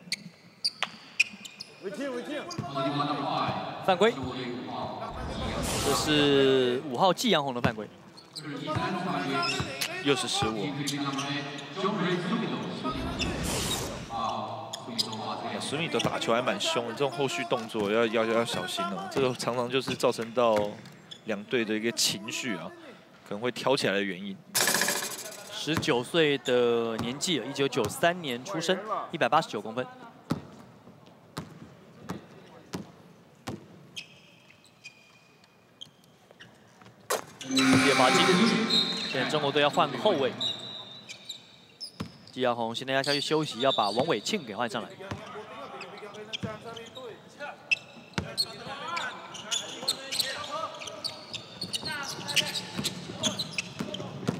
犯规，这是5号季阳红的犯规， 又是失误。苏米斗打球还蛮凶的，这种后续动作要小心哦。这个常常就是造成到两队的一个情绪啊，可能会挑起来的原因。 19岁的年纪，1993年出生，189公分。别罚进，现在中国队要换后卫。季阳红现在要下去休息，要把王伟庆给换上来。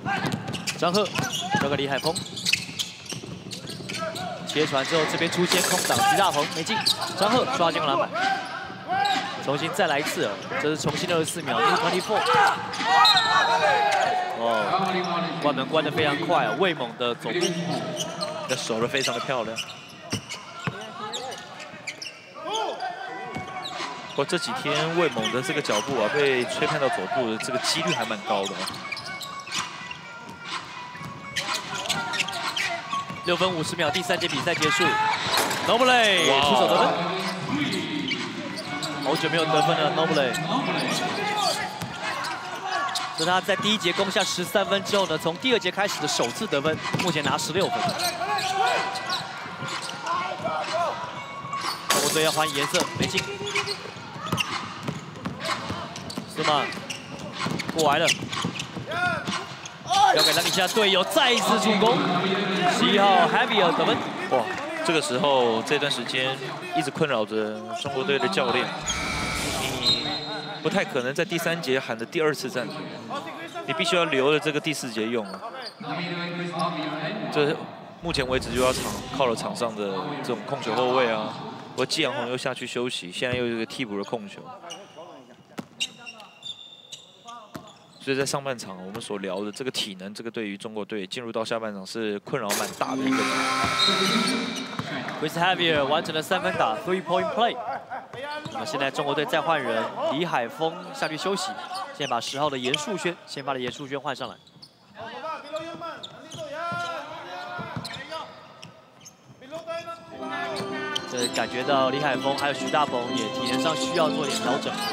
张赫交给李海峰，切传之后这边出现空档，徐大鹏没进，张赫抓进篮板，重新再来一次，这是重新24秒 ，24。哦，关门关得非常快啊，魏猛的走步， 守得非常的漂亮。不过这几天魏猛的这个脚步啊，被吹判到走步的这个几率还蛮高的哦。 6分50秒，第3节比赛结束。Noble 出手得分，好久没有得分了 ，Noble。这是他在第1节攻下13分之后呢，从第2节开始的首次得分，目前拿16分。中国队要换颜色，没进。斯曼过来了。 交给篮底下队友，再一次助攻。11号 Javier 得分。 哇，这个时候这段时间一直困扰着中国队的教练，你不太可能在第3节喊的第2次暂停，你必须要留着这个第4节用啊。这目前为止就要靠了场上的这种控球后卫啊，我季阳宏又下去休息，现在又有一个替补的控球。 所以在上半场我们所聊的这个体能，这个对于中国队进入到下半场是困扰蛮大的一个点。 Chris Javier 完成了3分打 3-point play。那么现在中国队再换人，李海峰下去休息，先把10号的严树轩，先发的严树轩换上来。这感觉到李海峰还有徐大鹏也体能上需要做点调整。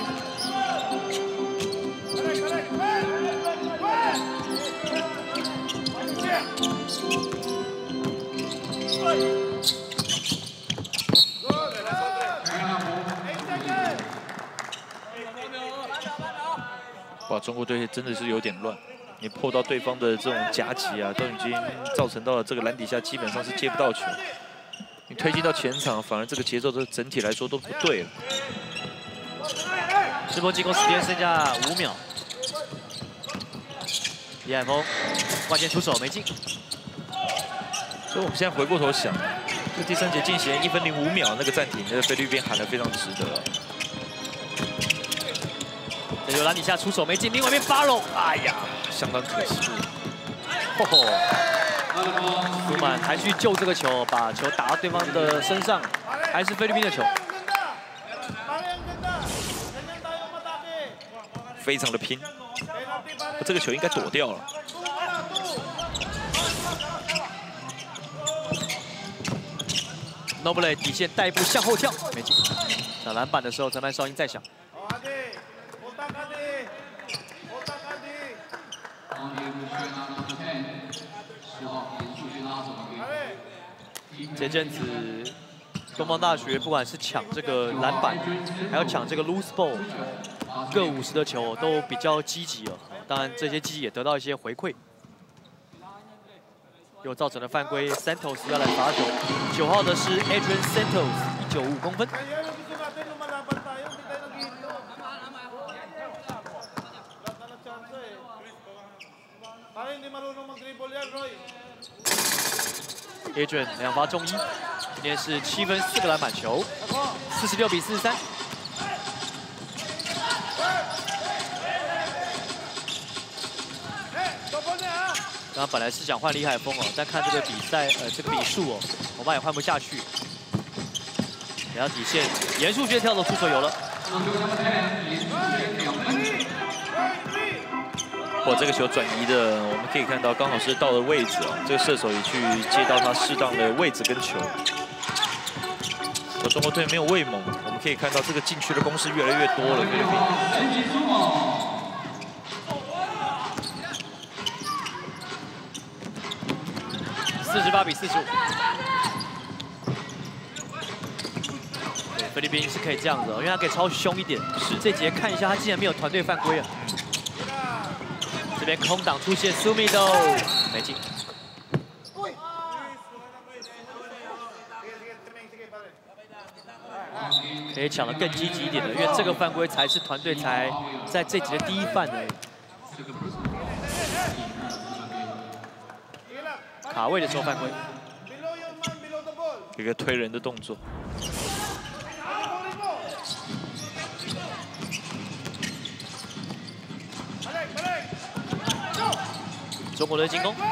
哇，中国队真的是有点乱，你破到对方的这种夹击啊，都已经造成到了这个篮底下基本上是接不到球。你推进到前场，反而这个节奏都整体来说都不对了。 这波进攻时间剩下5秒。李海峰外线出手没进。 所以我们现在回过头想，这第3节进行1分05秒那个暂停，那个菲律宾喊得非常值得。 这就篮底下出手没进，另外一边巴龙，哎呀， 相当可惜。 苏曼还去救这个球，把球打到对方的身上，还是菲律宾的球， 非常的拼，这个球应该躲掉了。 Noble 底线带步向后跳，没进。抢篮板的时候，裁判哨音再响。前阵子东方大学不管是抢这个篮板，还有抢这个 loose ball， 各50的球都比较积极哦。当然，这些积极也得到一些回馈。 又造成了犯规 ，Santos 要来罚球。9号的是 Adrian Santos，195公分。Adrian 2罚中1，今天是7分4个篮板球，46比43。 刚刚本来是想换李海峰哦，但看这个比赛，这个比数哦，恐怕也换不下去。然后底线，严树轩跳投出手有了。 哇，这个球转移的，我们可以看到刚好是到了位置哦，这个射手也去接到他适当的位置跟球。中国队没有魏猛，我们可以看到这个禁区的攻势越来越多了，菲律宾。 48比45，对，菲律宾是可以这样子，因为他可以超凶一点。是这节看一下，他竟然没有团队犯规啊！这边空档出现苏米斗，没进。可以抢得更积极一点的，因为这个犯规才是团队才在这节的第1犯而已。 卡位的时候犯规。 一个推人的动作。 中国队进攻，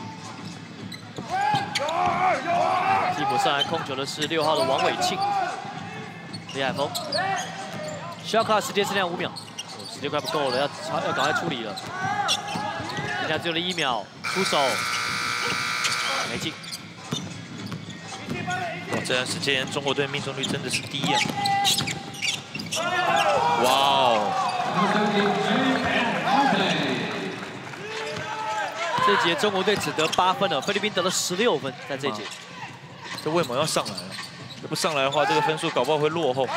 替补上来控球的是6号的王伟庆，李海峰。shot clock 时间剩下5秒，时间快不够了，要赶快处理了。现在只有1秒，出手没进。 哇，这段时间中国队命中率真的是低啊！哇哦！ 这节中国队只得8分了，菲律宾得了16分，在这节。 这魏猛要上来了，不上来的话，这个分数搞不好会落后。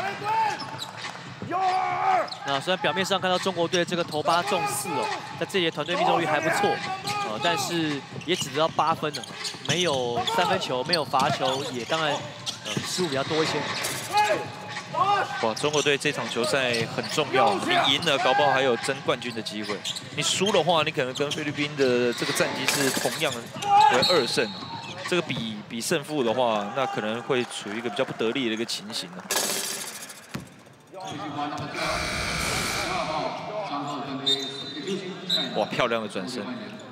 那虽然表面上看到中国队这个投8中4哦，在这节团队命中率还不错，但是也只得到8分了，没有3分球，没有罚球，也当然失误比较多一些。 哇，中国队这场球赛很重要，你赢了，搞不好还有争冠军的机会。你输的话，你可能跟菲律宾的这个战绩是同样为2胜，这个比胜负的话，那可能会处于一个比较不得力的一个情形了。哇，漂亮的转身。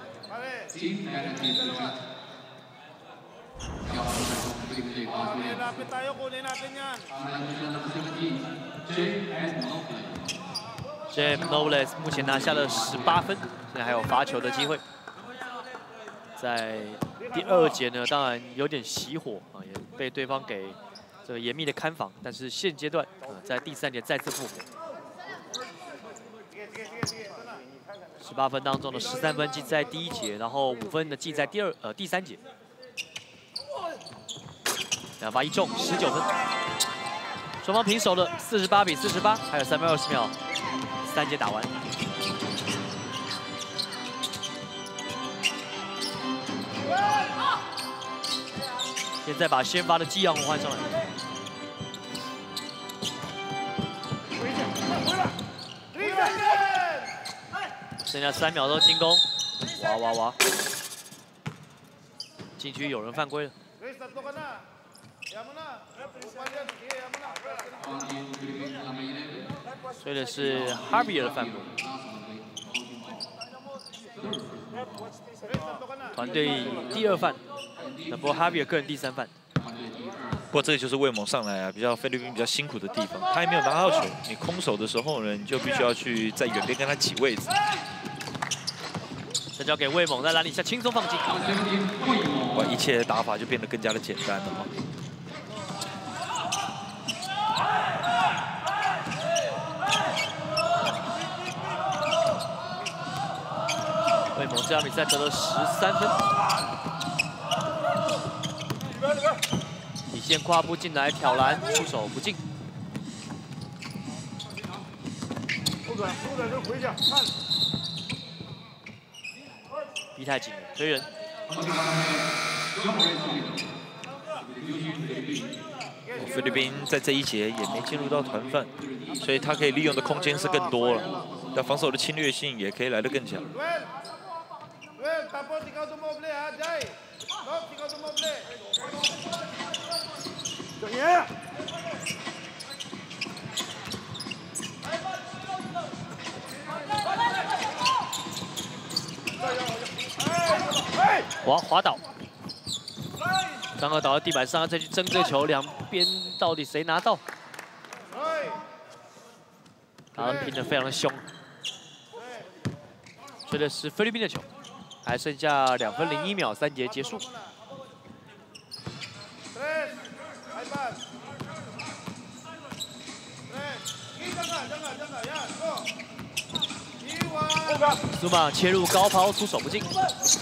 Jem Nobles 目前拿下了18分，现在还有罚球的机会。在第2节呢，当然有点熄火啊，也被对方给这个严密的看防，但是现阶段在第3节再次复活。18分当中的13分记在第1节，然后5分的记在第3节。 2罚1中，19分，双方平手了，48比48，还有320秒，3节打完。现在把先发的季阳宏换上来。剩下3秒钟进攻，哇哇哇！禁区有人犯规了。 吹的是 Harvey 的犯规，团队第2犯，不过 Harvey 个人第3犯。 不过这个就是魏猛上来啊，菲律宾比较辛苦的地方，他还没有拿到球，你空手的时候呢，你就必须要去在远边跟他挤位置。 这交给魏猛，在篮底下轻松放进。 哇，一切的打法就变得更加的简单了嘛。 魏猛这场比赛得了13分，底线跨步进来挑篮，出手不进。逼太紧了，推人。 菲律宾在这一节也没进入到团犯，所以他可以利用的空间是更多了，那防守的侵略性也可以来得更强。 Tapos ikaw dumoble ha, Jai. Top, ikaw dumoble. Yeah. 哇，滑倒！刚刚倒在地板上，再去争这球，两边到底谁拿到？他们拼得非常的凶。吹的是菲律宾的球。 还剩下2分01秒，3节结束。苏马切入高抛，出手不进。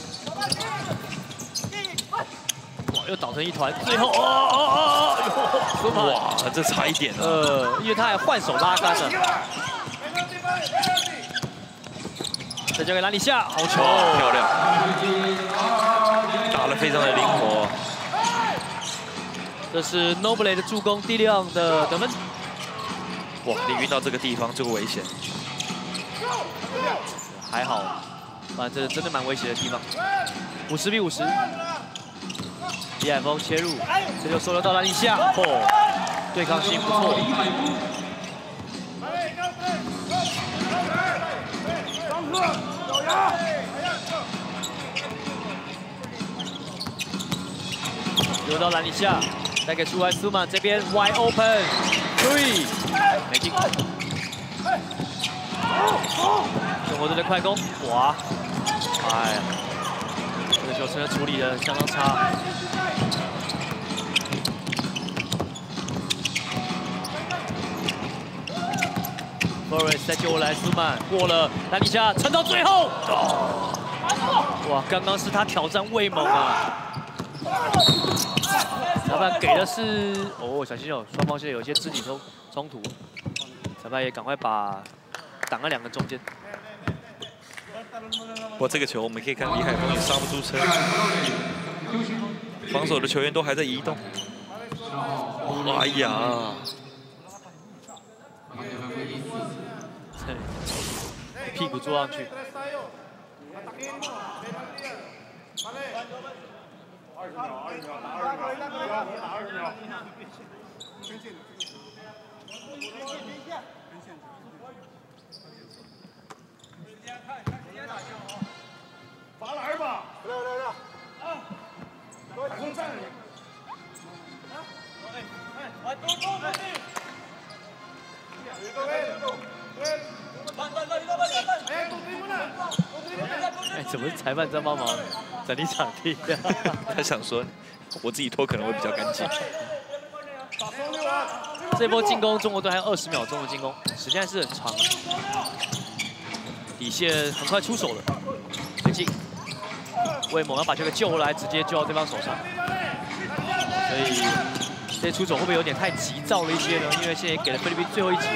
哇，又倒成一团，最后苏马哇，这差一点了。 因为他还换手拉杆了。 再交给篮底下，好球， 漂亮，打得非常的灵活。 这是 Noble 的助攻，第6的得分。 哇，你晕到这个地方就危险。 还好，这真的蛮危险的地方。50比50， 李海峰切入，这就收留到篮底下，哦，对抗性不错。留到篮底下，再给出来苏曼这边 wide open three， 没进。中国队的快攻，哇，哎呀，这个球真的处理的相当差。Forrest 再救回来，苏曼过了篮底下，撑到最后，哇，刚刚是他挑战魏猛啊。 裁判给的是哦，小心哦，双方现在有一些肢体冲突，裁判也赶快把挡在2个中间。 不过这个球我们可以看李海峰也刹不住车，防守的球员都还在移动。哎呀！ 屁股坐上去。 20秒，打20秒。罚篮吧！来，多空站着。 哎，怎么是裁判在帮忙整理场地？ 他想说，我自己拖可能会比较干净。 这波进攻，中国队还有20秒钟的进攻，时间还是很长。底线很快出手了，最近魏猛要把这个救回来，直接救到对方手上。所以这出手会不会有点太急躁了一些呢？因为现在也给了菲律宾最后一击，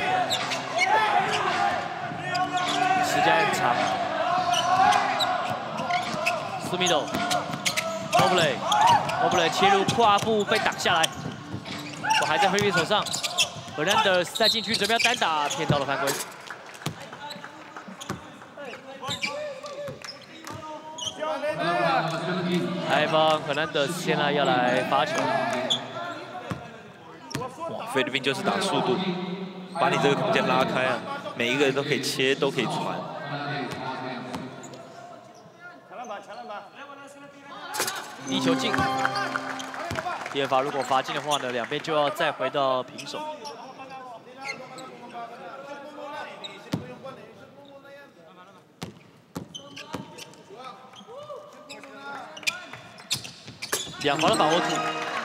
时间很长。 斯密斗 ，Obley 切入跨步被挡下来，我还在菲律宾手上。Hernandez 再进去准备要单打，骗到了犯规。来帮 Hernandez 现在要来发球。 哇，菲律宾就是打速度，把你这个空间拉开啊，每一个人都可以切，都可以传。 一球进，第二罚如果罚进的话呢，两边就要再回到平手。2罚都把握住。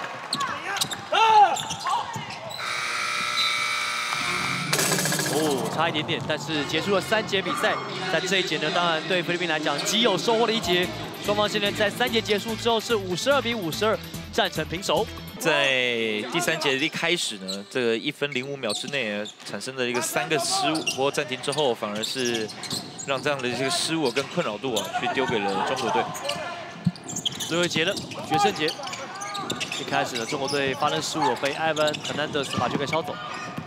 哦，差一点点，但是结束了3节比赛，在这一节呢，当然对菲律宾来讲极有收获的一节。 双方现在在3节结束之后是52比52战成平手。 在第3节的一开始呢，这个1分05秒之内产生的一个3个失误，不过暂停之后反而是让这样的这个失误跟困扰度去丢给了中国队。 最后一节了，决胜节。一开始呢，中国队发生失误，被艾文 Hernandez 把球给抄走。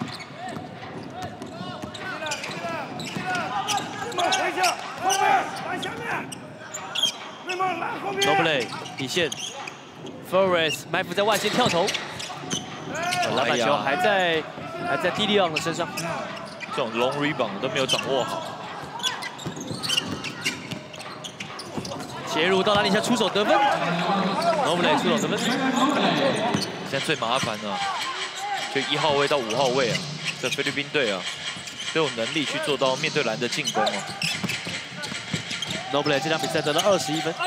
Obley 底线 ，Forrest 埋伏在外线跳投，篮板球还在蒂利昂的身上。 这种 long rebound 都没有掌握好。 切入到篮底下出手得分 ，Obley 出手得分。 现在最麻烦的，就1号位到5号位这菲律宾队都有能力去做到面对篮的进攻 Obley 这场比赛得了21分。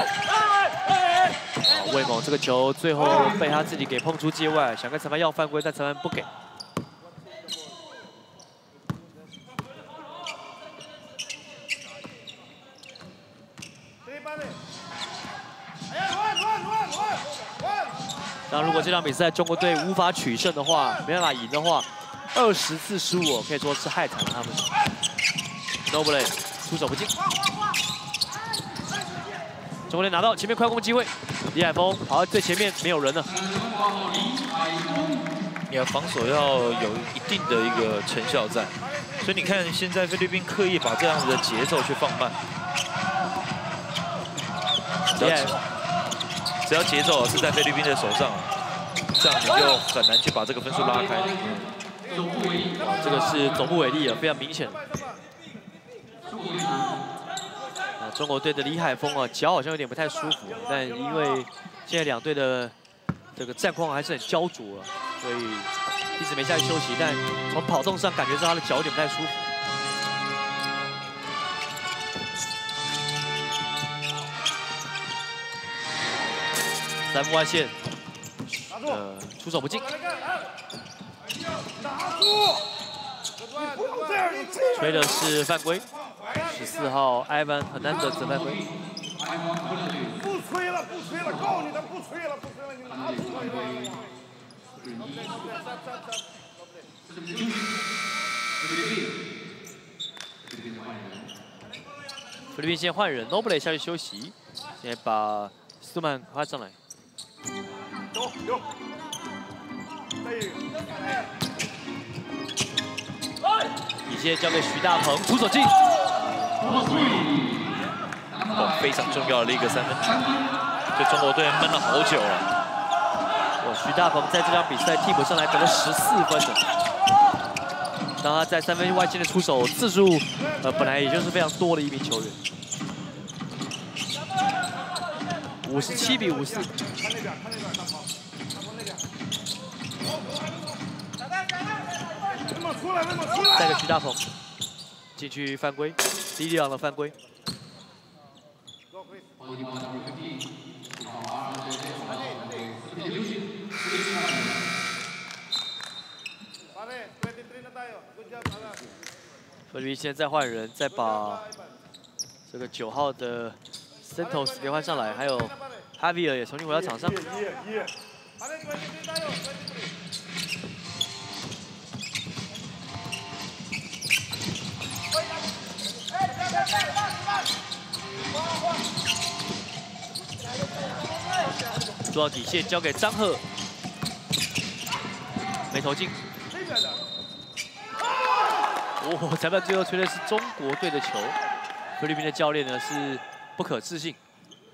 魏猛这个球最后被他自己给碰出界外，想跟裁判要犯规，但裁判不给。那如果这场比赛中国队无法取胜的话，没办法赢的话，20次失误可以说是害惨了他们。Obley 出手不进。 中国队拿到前面快攻机会，李海峰跑到最前面，没有人了。 你的防守要有一定的一个成效在，所以你看现在菲律宾刻意把这样子的节奏去放慢。 只要节奏是在菲律宾的手上，这样你就很难去把这个分数拉开。 这个是总部违例啊，非常明显。中国队的李海峰啊，脚好像有点不太舒服，但因为现在两队的这个战况还是很焦灼啊，所以一直没下去休息。但从跑动上感觉到他的脚有点不太舒服。3分外线，出手不进。吹的是犯规，14号Ivan Hernandez的犯规。 不吹了，不吹了，告诉你的不吹了，不吹了，你拿出来。 菲律宾先换人 ，Noble 下去休息，现在把斯曼换上来。 有。 底线交给徐大鹏，出手进。 非常重要的一个3分，就中国队闷了好久了。 徐大鹏在这场比赛替补上来得了14分的。当他在3分外线的出手次数，本来也就是非常多的一名球员。57比54。再个徐大鹏进去犯规，低力量的犯规。菲律宾现在换人，再把这个9号的 Santos 给换上来，还有 Javier 也重新回到场上。做到底线交给张赫，没投进。哦，裁判最后吹的是中国队的球，菲律宾的教练呢是不可置信。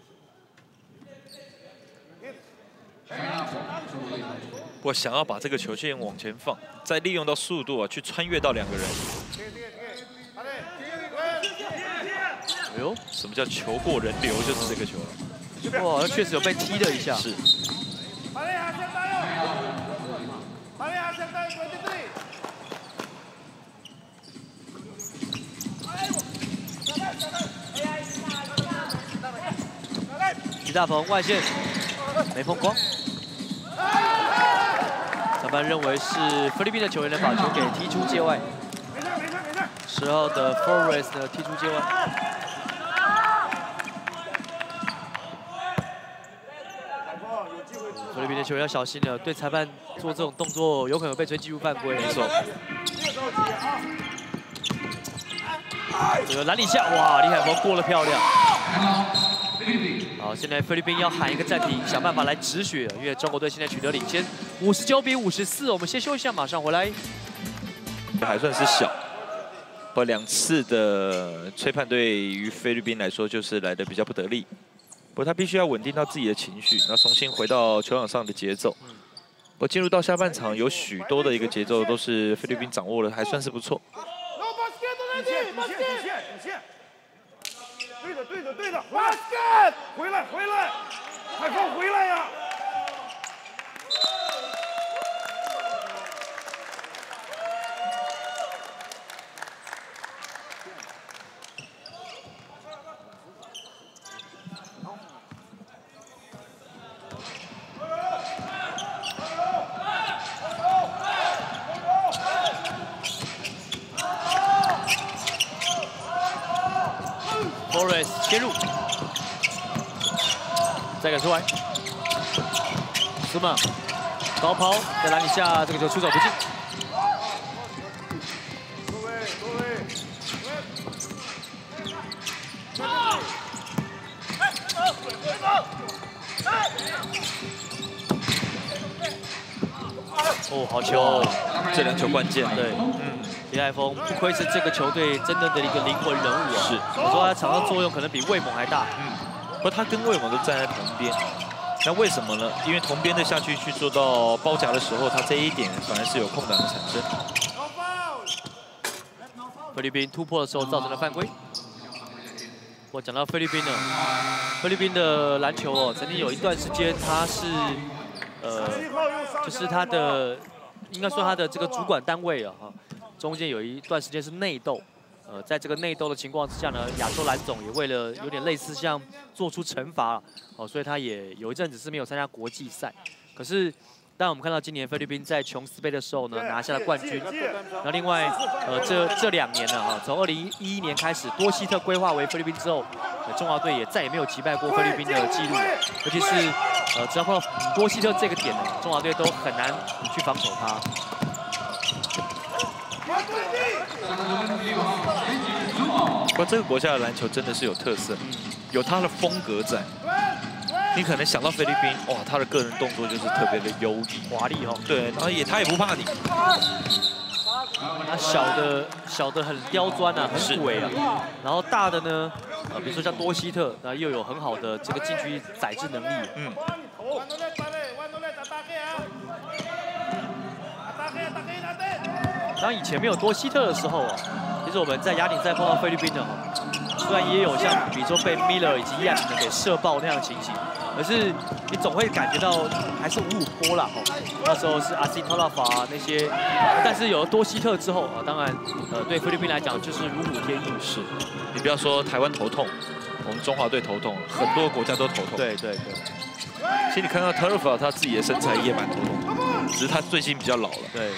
我想要把这个球线往前放，再利用到速度啊，去穿越到2个人。 哎呦， 什么叫球过人流？就是这个球了。 哇，确实有被踢了一下。 是。 徐大鹏外线没碰光，裁判认为是菲律宾的球员能把球给踢出界外。10号的 Flores 呢踢出界外。菲律宾的球员要小心了，对裁判做这种动作有可能被吹技术犯规。没错。这个篮底下，哇，李海峰过了漂亮。好，现在菲律宾要喊一个暂停，想办法来止血，因为中国队现在取得领先，59比54。我们先休息一下，马上回来。 还算是小，不过2次的吹判对于菲律宾来说就是来的比较不得力。不过他必须要稳定到自己的情绪，然后重新回到球场上的节奏。我进入到下半场，有许多的一个节奏都是菲律宾掌握的，还算是不错。 对的 ，basket， 回来，海峰回来呀！ Flores 切入，再给出来，斯曼高抛在篮底下，这个球出手不进。哦，好球！ 这2球关键， 对，李海峰不愧是这个球队真正的一个灵魂人物啊！ 是， 我说他场上作用可能比魏猛还大。 不过他跟魏猛都站在旁边， 那为什么呢？因为同边的下去做到包夹的时候，他这一点反而是有空档的产生。 菲律宾突破的时候造成了犯规。我讲到菲律宾呢，菲律宾的篮球哦，曾经有一段时间它是就是它的应该说它的这个主管单位啊，中间有一段时间是内斗。在这个内斗的情况之下呢，亚洲篮总也为了有点类似像做出惩罚哦，所以他也有一阵子是没有参加国际赛。可是，当然我们看到今年菲律宾在琼斯杯的时候呢，拿下了冠军。那另外，这2年呢，哈，从2011年开始，多希特规划为菲律宾之后，中华队也再也没有击败过菲律宾的记录。尤其是只要碰到多希特这个点呢，中华队都很难去防守他。 不过这个国家的篮球真的是有特色，有它的风格在。你可能想到菲律宾，哇，他的个人动作就是特别的优异、 华丽哦。 对，然后他也不怕你。 他小的很刁钻啊，很鬼啊。然后大的呢，比如说像多希特，那又有很好的这个禁区载制能力。嗯。 当以前没有多希特的时候啊，其实我们在亚锦赛碰到菲律宾的虽然也有像比如说被 Miller 以及亚锦的给射爆那样的情形，可是你总会感觉到还是5-5波啦那时候是阿西托拉法那些，但是有了多希特之后啊，当然对菲律宾来讲就是如虎添翼。是， 你不要说台湾头痛，我们中华队头痛，很多国家都头痛。 对对对。 其实你看到特拉法他自己的身材也蛮头痛，只是他最近比较老了。 对。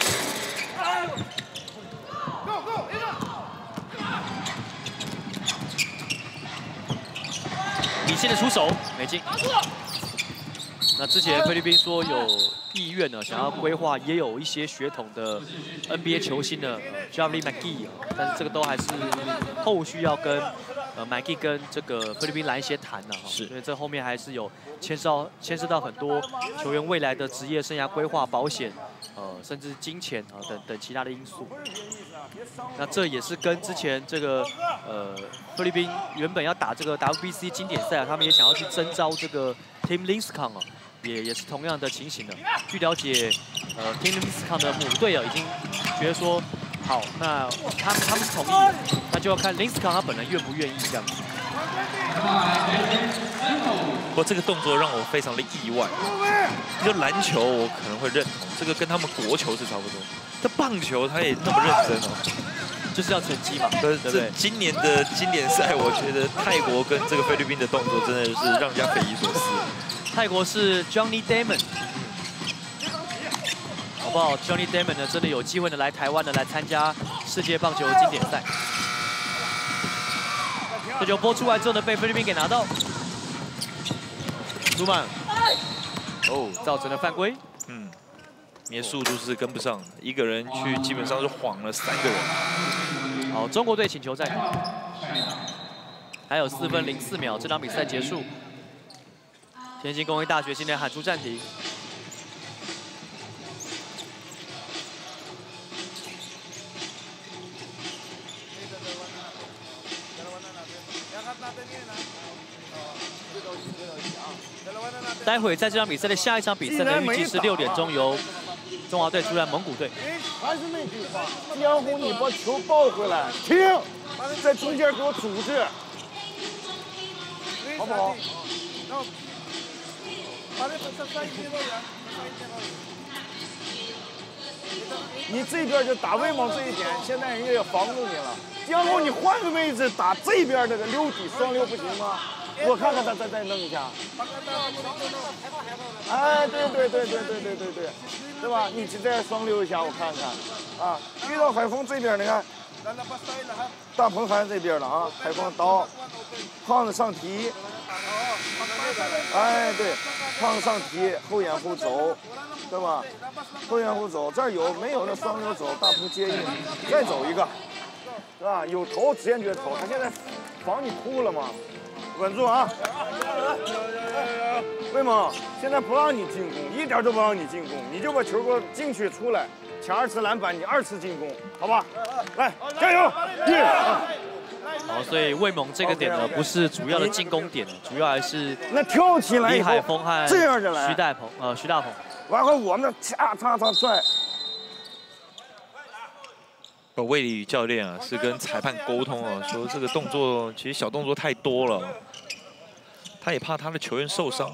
李信的出手没进。那之前菲律宾说有意愿呢，想要规划也有一些血统的 NBA 球星呢 ，Javli McGee， 但是这个都还是后续要跟McGee 跟这个菲律宾来一些谈呢。是，因为这后面还是有牵涉到很多球员未来的职业生涯规划、保险，甚至金钱啊等其他的因素。 那这也是跟之前这个菲律宾原本要打这个 WBC 经典赛啊，他们也想要去征召这个 Tim Lincecum 啊，也是同样的情形的。据了解，Tim Lincecum 的母队啊已经觉得说，好，那他们是同意的，那就要看 Lincecum 他本人愿不愿意这样子。 不过这个动作让我非常的意外。就篮球我可能会认同，这个跟他们国球是差不多。 这棒球他也那么认真哦， 就是要成绩嘛，对不对？ 今年的经典赛，我觉得泰国跟这个菲律宾的动作真的是让人家匪夷所思。 泰国是 Johnny Damon， 好不好 ？Johnny Damon 呢，真的有机会呢来台湾呢来参加世界棒球经典赛。这球拨出来之后呢，被菲律宾给拿到。鲁曼，造成了犯规。 你的速度是跟不上，一个人去基本上是晃了3个人。 好，中国队请求暂停，还有4分04秒，这场比赛结束。天津工业大学现在喊出暂停。待会在这场比赛的下一场比赛呢，预计是6点钟由中华队出战蒙古队。 还是那句话，江湖你把球抱回来，停，在中间给我组织，好不好？你这边就打威猛这一点，现在人家也防住你了。江湖，你换个位置打这边这个溜底双溜不行吗？ 我看看他再弄一下。哎，对，对吧？你再双溜一下，我看看。啊，遇到海峰这边，你看，大鹏还是这边了啊。海峰刀，胖子上提。哎，对，胖子上提，后掩护走，对吧？后掩护走，这儿有没有那双溜走？大鹏接应，再走一个，是吧？有投直接就投，他现在防你扑了嘛。 稳住啊！魏猛，现在不让你进攻，一点都不让你进攻，你就把球给我进去出来，抢2次篮板，你2次进攻，好吧？来，加油！1、 好，所以魏猛这个点呢，不是主要的进攻点，主要还是那跳起来李海峰和这样的来， 徐大鹏。 完后我们恰拽。 魏礼宇教练啊，是跟裁判沟通啊，说这个动作其实小动作太多了，他也怕他的球员受伤。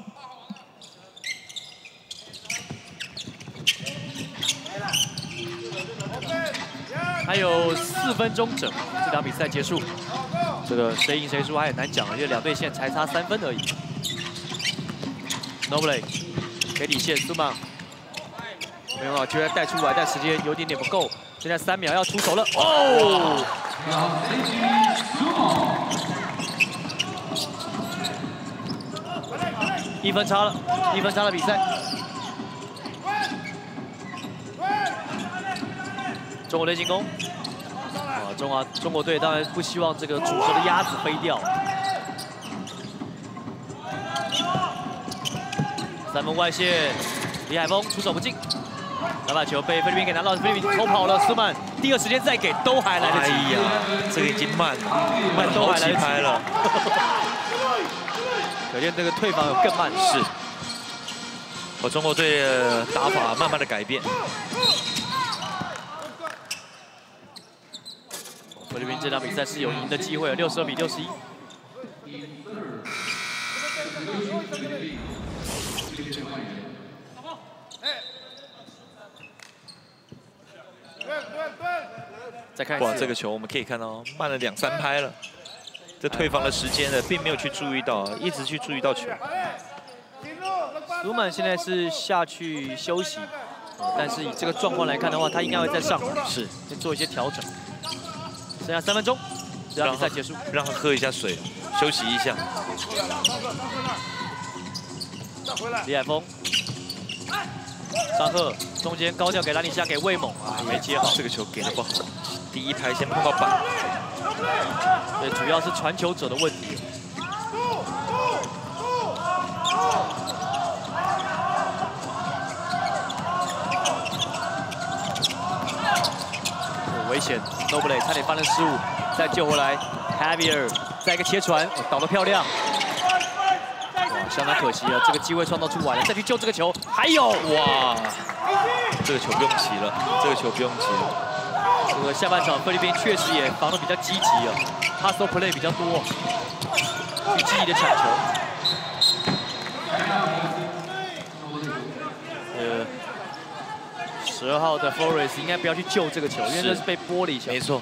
还有4分钟整，这场比赛结束。这个谁赢谁输还很难讲，因为两队现在才差3分而已。Noble 给底线，苏曼没有办法，球员带出来，但时间有点不够。现在3秒要出手了，哦！1分差了，1分差的比赛。中国队进攻，中国队当然不希望这个煮熟的鸭子飞掉。3分外线，李海峰出手不进，篮板球被菲律宾给拿到，菲律宾偷跑了。苏曼第二时间再给，都还来得及。 哎呀，这个已经慢好几拍了。 可见这个退防有更慢。 是，中国队的打法慢慢的改变。菲律宾这场比赛是有赢的机会，62比61。再看哇，这个球我们可以看到慢了2、3拍了，这退防的时间呢，并没有去注意到，一直去注意到球。 苏曼现在是下去休息，但是以这个状况来看的话，他应该会再上来，是做一些调整。剩下3分钟，这场比赛结束， 让他喝一下水，休息一下。 李海峰，张赫中间高吊给兰尼夏，给魏猛啊，没接好， 这个球给的不好，第一拍先碰到板。 对，主要是传球者的问题。危险 ，Noble 差点犯了失误，再救回来 ，Javier 再一个切传，倒得漂亮，哇，相当可惜啊，这个机会创造出来了，再去救这个球，还有哇， 这个球不用急了，这个球不用急了。 这个下半场菲律宾确实也防得比较积极啊 ，hustle play 比较多，去积极的抢球。12号的 Flores 应该不要去救这个球，因为这是被玻璃球。 没错。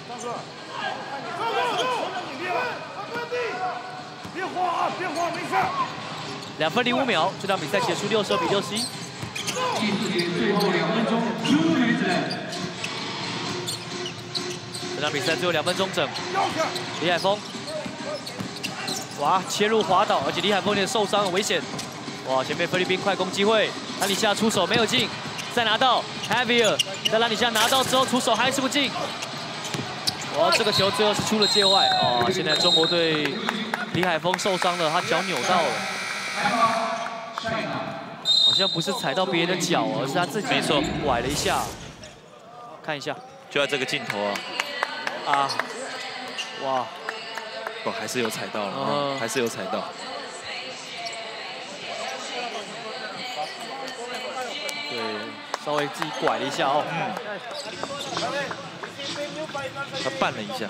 别慌啊，别慌，没事。 2分05秒，这场比赛结束，62比61。 最后2分钟15秒之内。 这场比赛最后2分钟整。李海峰，哇，切入滑倒，而且李海峰有点受伤，很危险。哇，前面菲律宾快攻机会，兰尼夏出手没有进。再拿到 Javier， 在篮底下拿到之后出手还是不进。哇，这个球最后是出了界外。哦，现在中国队李海峰受伤了，他脚扭到了，好像不是踩到别人的脚，而是他自己没错崴了一下。看一下， 就在这个镜头啊， 啊，哇， 哦，还是有踩到了，还是有踩到。 对，稍微自己拐了一下哦。 他绊了一下。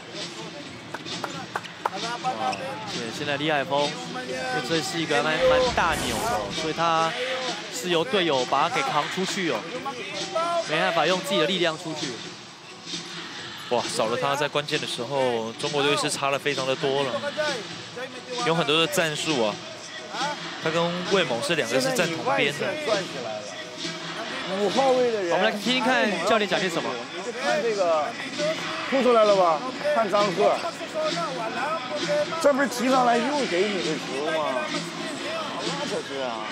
哇，现在李海峰，因为这是一个蛮大扭的，所以他是由队友把他给扛出去哦，没办法用自己的力量出去。 哇，少了他在关键的时候，中国队是差了非常的多了。有很多的战术啊，他跟魏猛是2个是站同边的。 5号位的人， 我们来听听看教练讲些什么。 看这个，凸出来了吧？看张赫，这不是提上来又给你的球吗？那可是啊！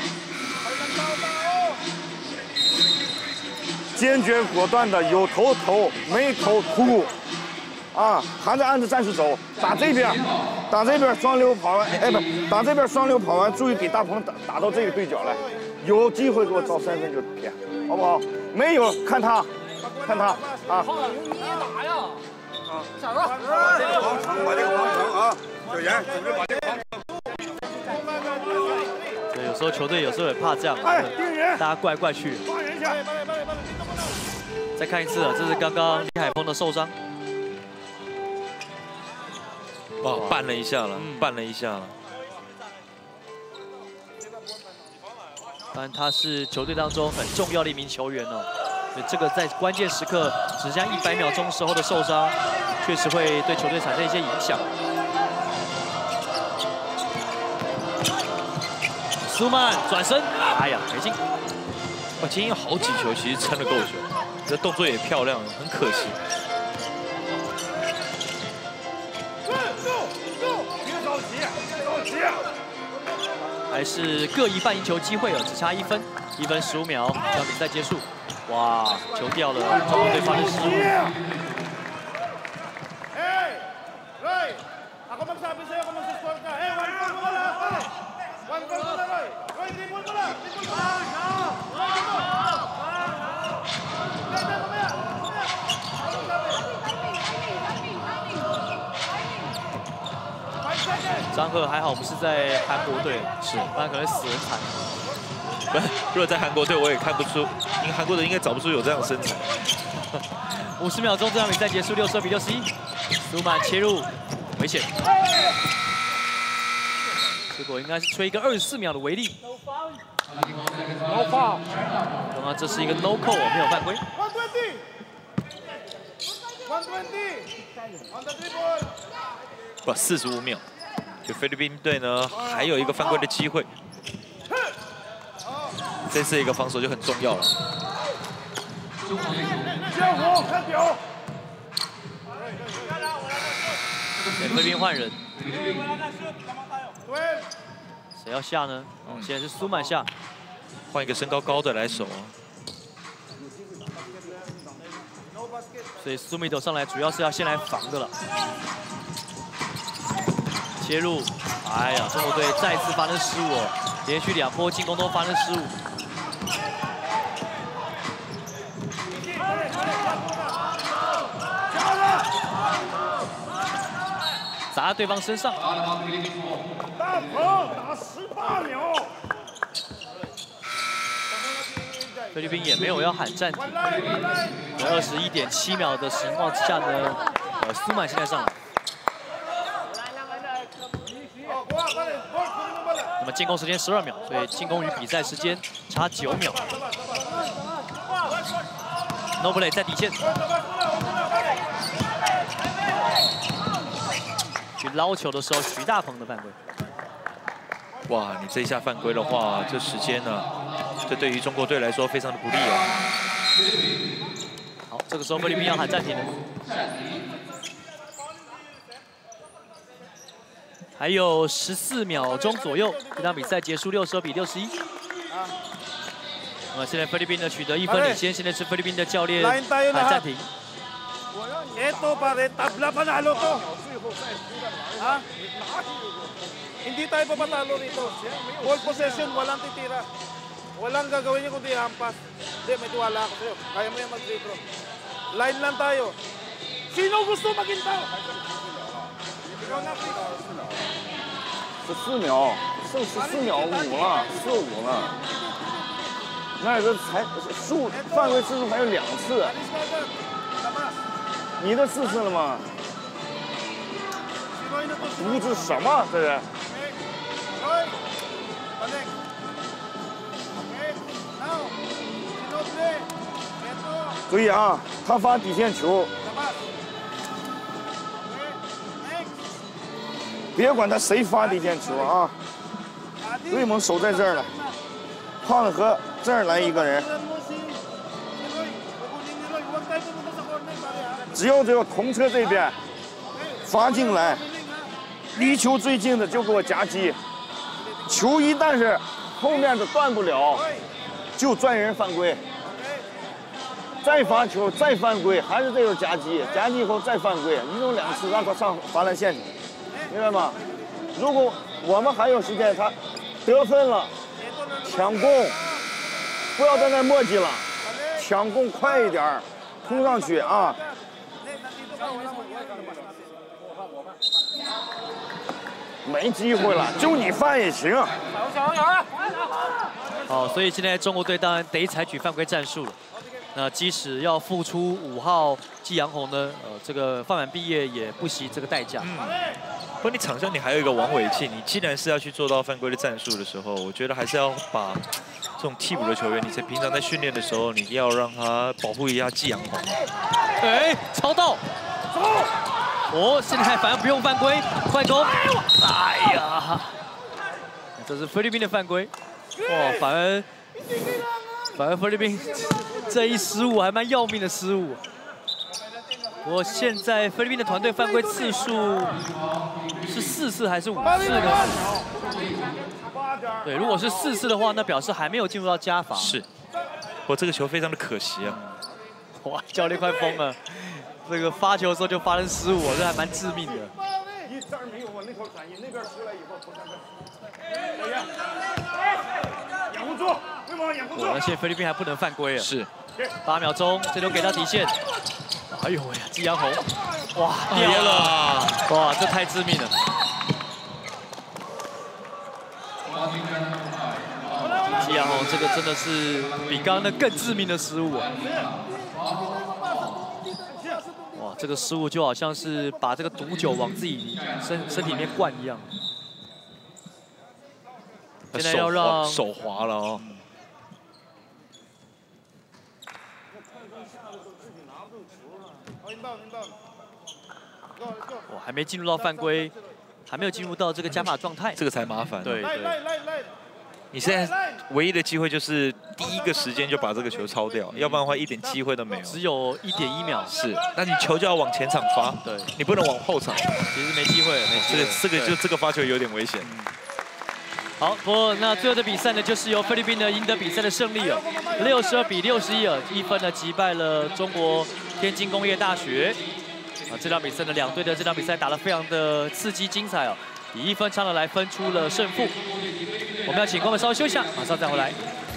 坚决果断的，有投投，没投突，啊，还得按着战术走。打这边，打这边双溜跑完，哎不，打这边双溜跑完，注意给大鹏打到这个对角来，有机会给我找3分就偏。 好不好？没有，看他，看他啊！你也打呀！ 把这个防成啊，小严组织把这个防。 对，有时候球队有时候也怕这样，大家怪来怪去。再看一次啊，这是刚刚李海峰的受伤。 哦，绊了一下了，绊了一下了。 当然，他是球队当中很重要的一名球员哦。所以这个在关键时刻只剩下100秒钟时候的受伤，确实会对球队产生一些影响。苏曼转身，哎呀，没进。 哇，今天有好几球其实撑得够久，这动作也漂亮，很可惜。 还是各一半赢球机会哦，只差1分，1分15秒，让比赛结束。哇，球掉了，中国队发生失误。张赫还好，我们是在韩国队，是，不然可能死人惨。 不，如果在韩国队，我也看不出，因为韩国队应该找不出有这样的身材。 50秒钟，这场比赛结束，62比61，苏曼切入，危险。结果应该是吹一个24秒的违例。 No foul。 刚刚这是一个 no call， 没有犯规。 不，45秒。就菲律宾队呢，还有一个犯规的机会。这次一个防守就很重要了。 看表。 菲律宾换人。谁要下呢？哦，现在是苏曼下。 换一个身高高的来守啊。 所以苏米斗上来主要是要先来防的了。切入，哎呀，中国队再次发生失误哦，连续2波进攻都发生失误。砸在对方身上。 大鹏打18秒。 菲律宾也没有要喊暂停。21.7秒的情况之下呢，苏曼现在上来。那么进攻时间12秒，所以进攻与比赛时间差9秒。No play 在底线，去捞球的时候，徐大鹏的犯规。 哇，你这一下犯规的话，这时间呢，这对于中国队来说非常的不利啊。 好，这个时候菲律宾要喊暂停了。还有14秒钟左右，这场比赛结束，62比61。那么现在菲律宾呢取得1分领先，现在是菲律宾的教练喊暂停。 Ito pare, tabla panalo to. Ha? Hindi tayo papatalo rito. Ball possession, walang titira. Walang gagawin niyo kundi hampas. Hindi, may tiwala ako sa'yo. Kaya mo yan mag-free throw. Line lang tayo. Sino gusto magintaw? Ikaw na, free throw. 14秒，剩14秒5了，45了。那个才犯规次数还有2次，你的4次了吗？不知什么这是？注意啊，他发底线球，别管他谁发底线球啊！对蒙守在这儿了，胖子和这儿来一个人，只要同车这边发进来，离球最近的就给我夹击，球一旦是后面的断不了，就专人犯规。再罚球，再犯规，还是这种夹击，夹击以后再犯规，一共2次让他上罚篮线去，明白吗？如果我们还有时间，他得分了，抢攻，不要在那磨叽了，抢攻快一点，冲上去啊！ 没机会了，就你犯也行。 好，所以现在中国队当然得采取犯规战术了。那即使要付出5号季阳红呢，这个放满毕业也不惜这个代价。 不过你场上你还有一个王伟庆，你既然是要去做到犯规的战术的时候，我觉得还是要把这种替补的球员，你在平常在训练的时候，你要让他保护一下季阳红。 哎，超到！哦，现在反而不用犯规，快攻！哎呀，这是菲律宾的犯规。哇，反而菲律宾这一失误还蛮要命的失误。不过现在菲律宾的团队犯规次数是4次还是5次呢？对，如果是4次的话，那表示还没有进入到加罚。 是，不过这个球非常的可惜啊！ 哇，教练快疯了，这个发球的时候就发生失误，这还蛮致命的。 一字没有啊，那口转移那边出来以后不看掩护住，对方掩护住。 那现在菲律宾还不能犯规啊！ 是 ，8秒钟，这球给到底线。哎呦喂，季阳红，哇，掉了！哇，这太致命了。季阳红这个真的是比刚刚那更致命的失误啊！哇，这个失误就好像是把这个毒酒往自己身体里面灌一样。现在要让手滑了哦。 我还没进入到犯规，还没有进入到这个加码状态， 这个才麻烦。 对。 你现在唯一的机会就是第一个时间就把这个球抄掉，要不然的话一点机会都没有。 只有1.1秒。 是，那你球就要往前场发，对，你不能往后场。 其实没机会了， 这个发球有点危险。 好，不过那最后的比赛呢，就是由菲律宾呢赢得比赛的胜利哦，62比611分呢击败了中国天津工业大学。这场比赛呢，两队的这场比赛打得非常的刺激精彩哦，以1分差的来分出了胜负。我们要请观众稍微休息一下，马上再回来。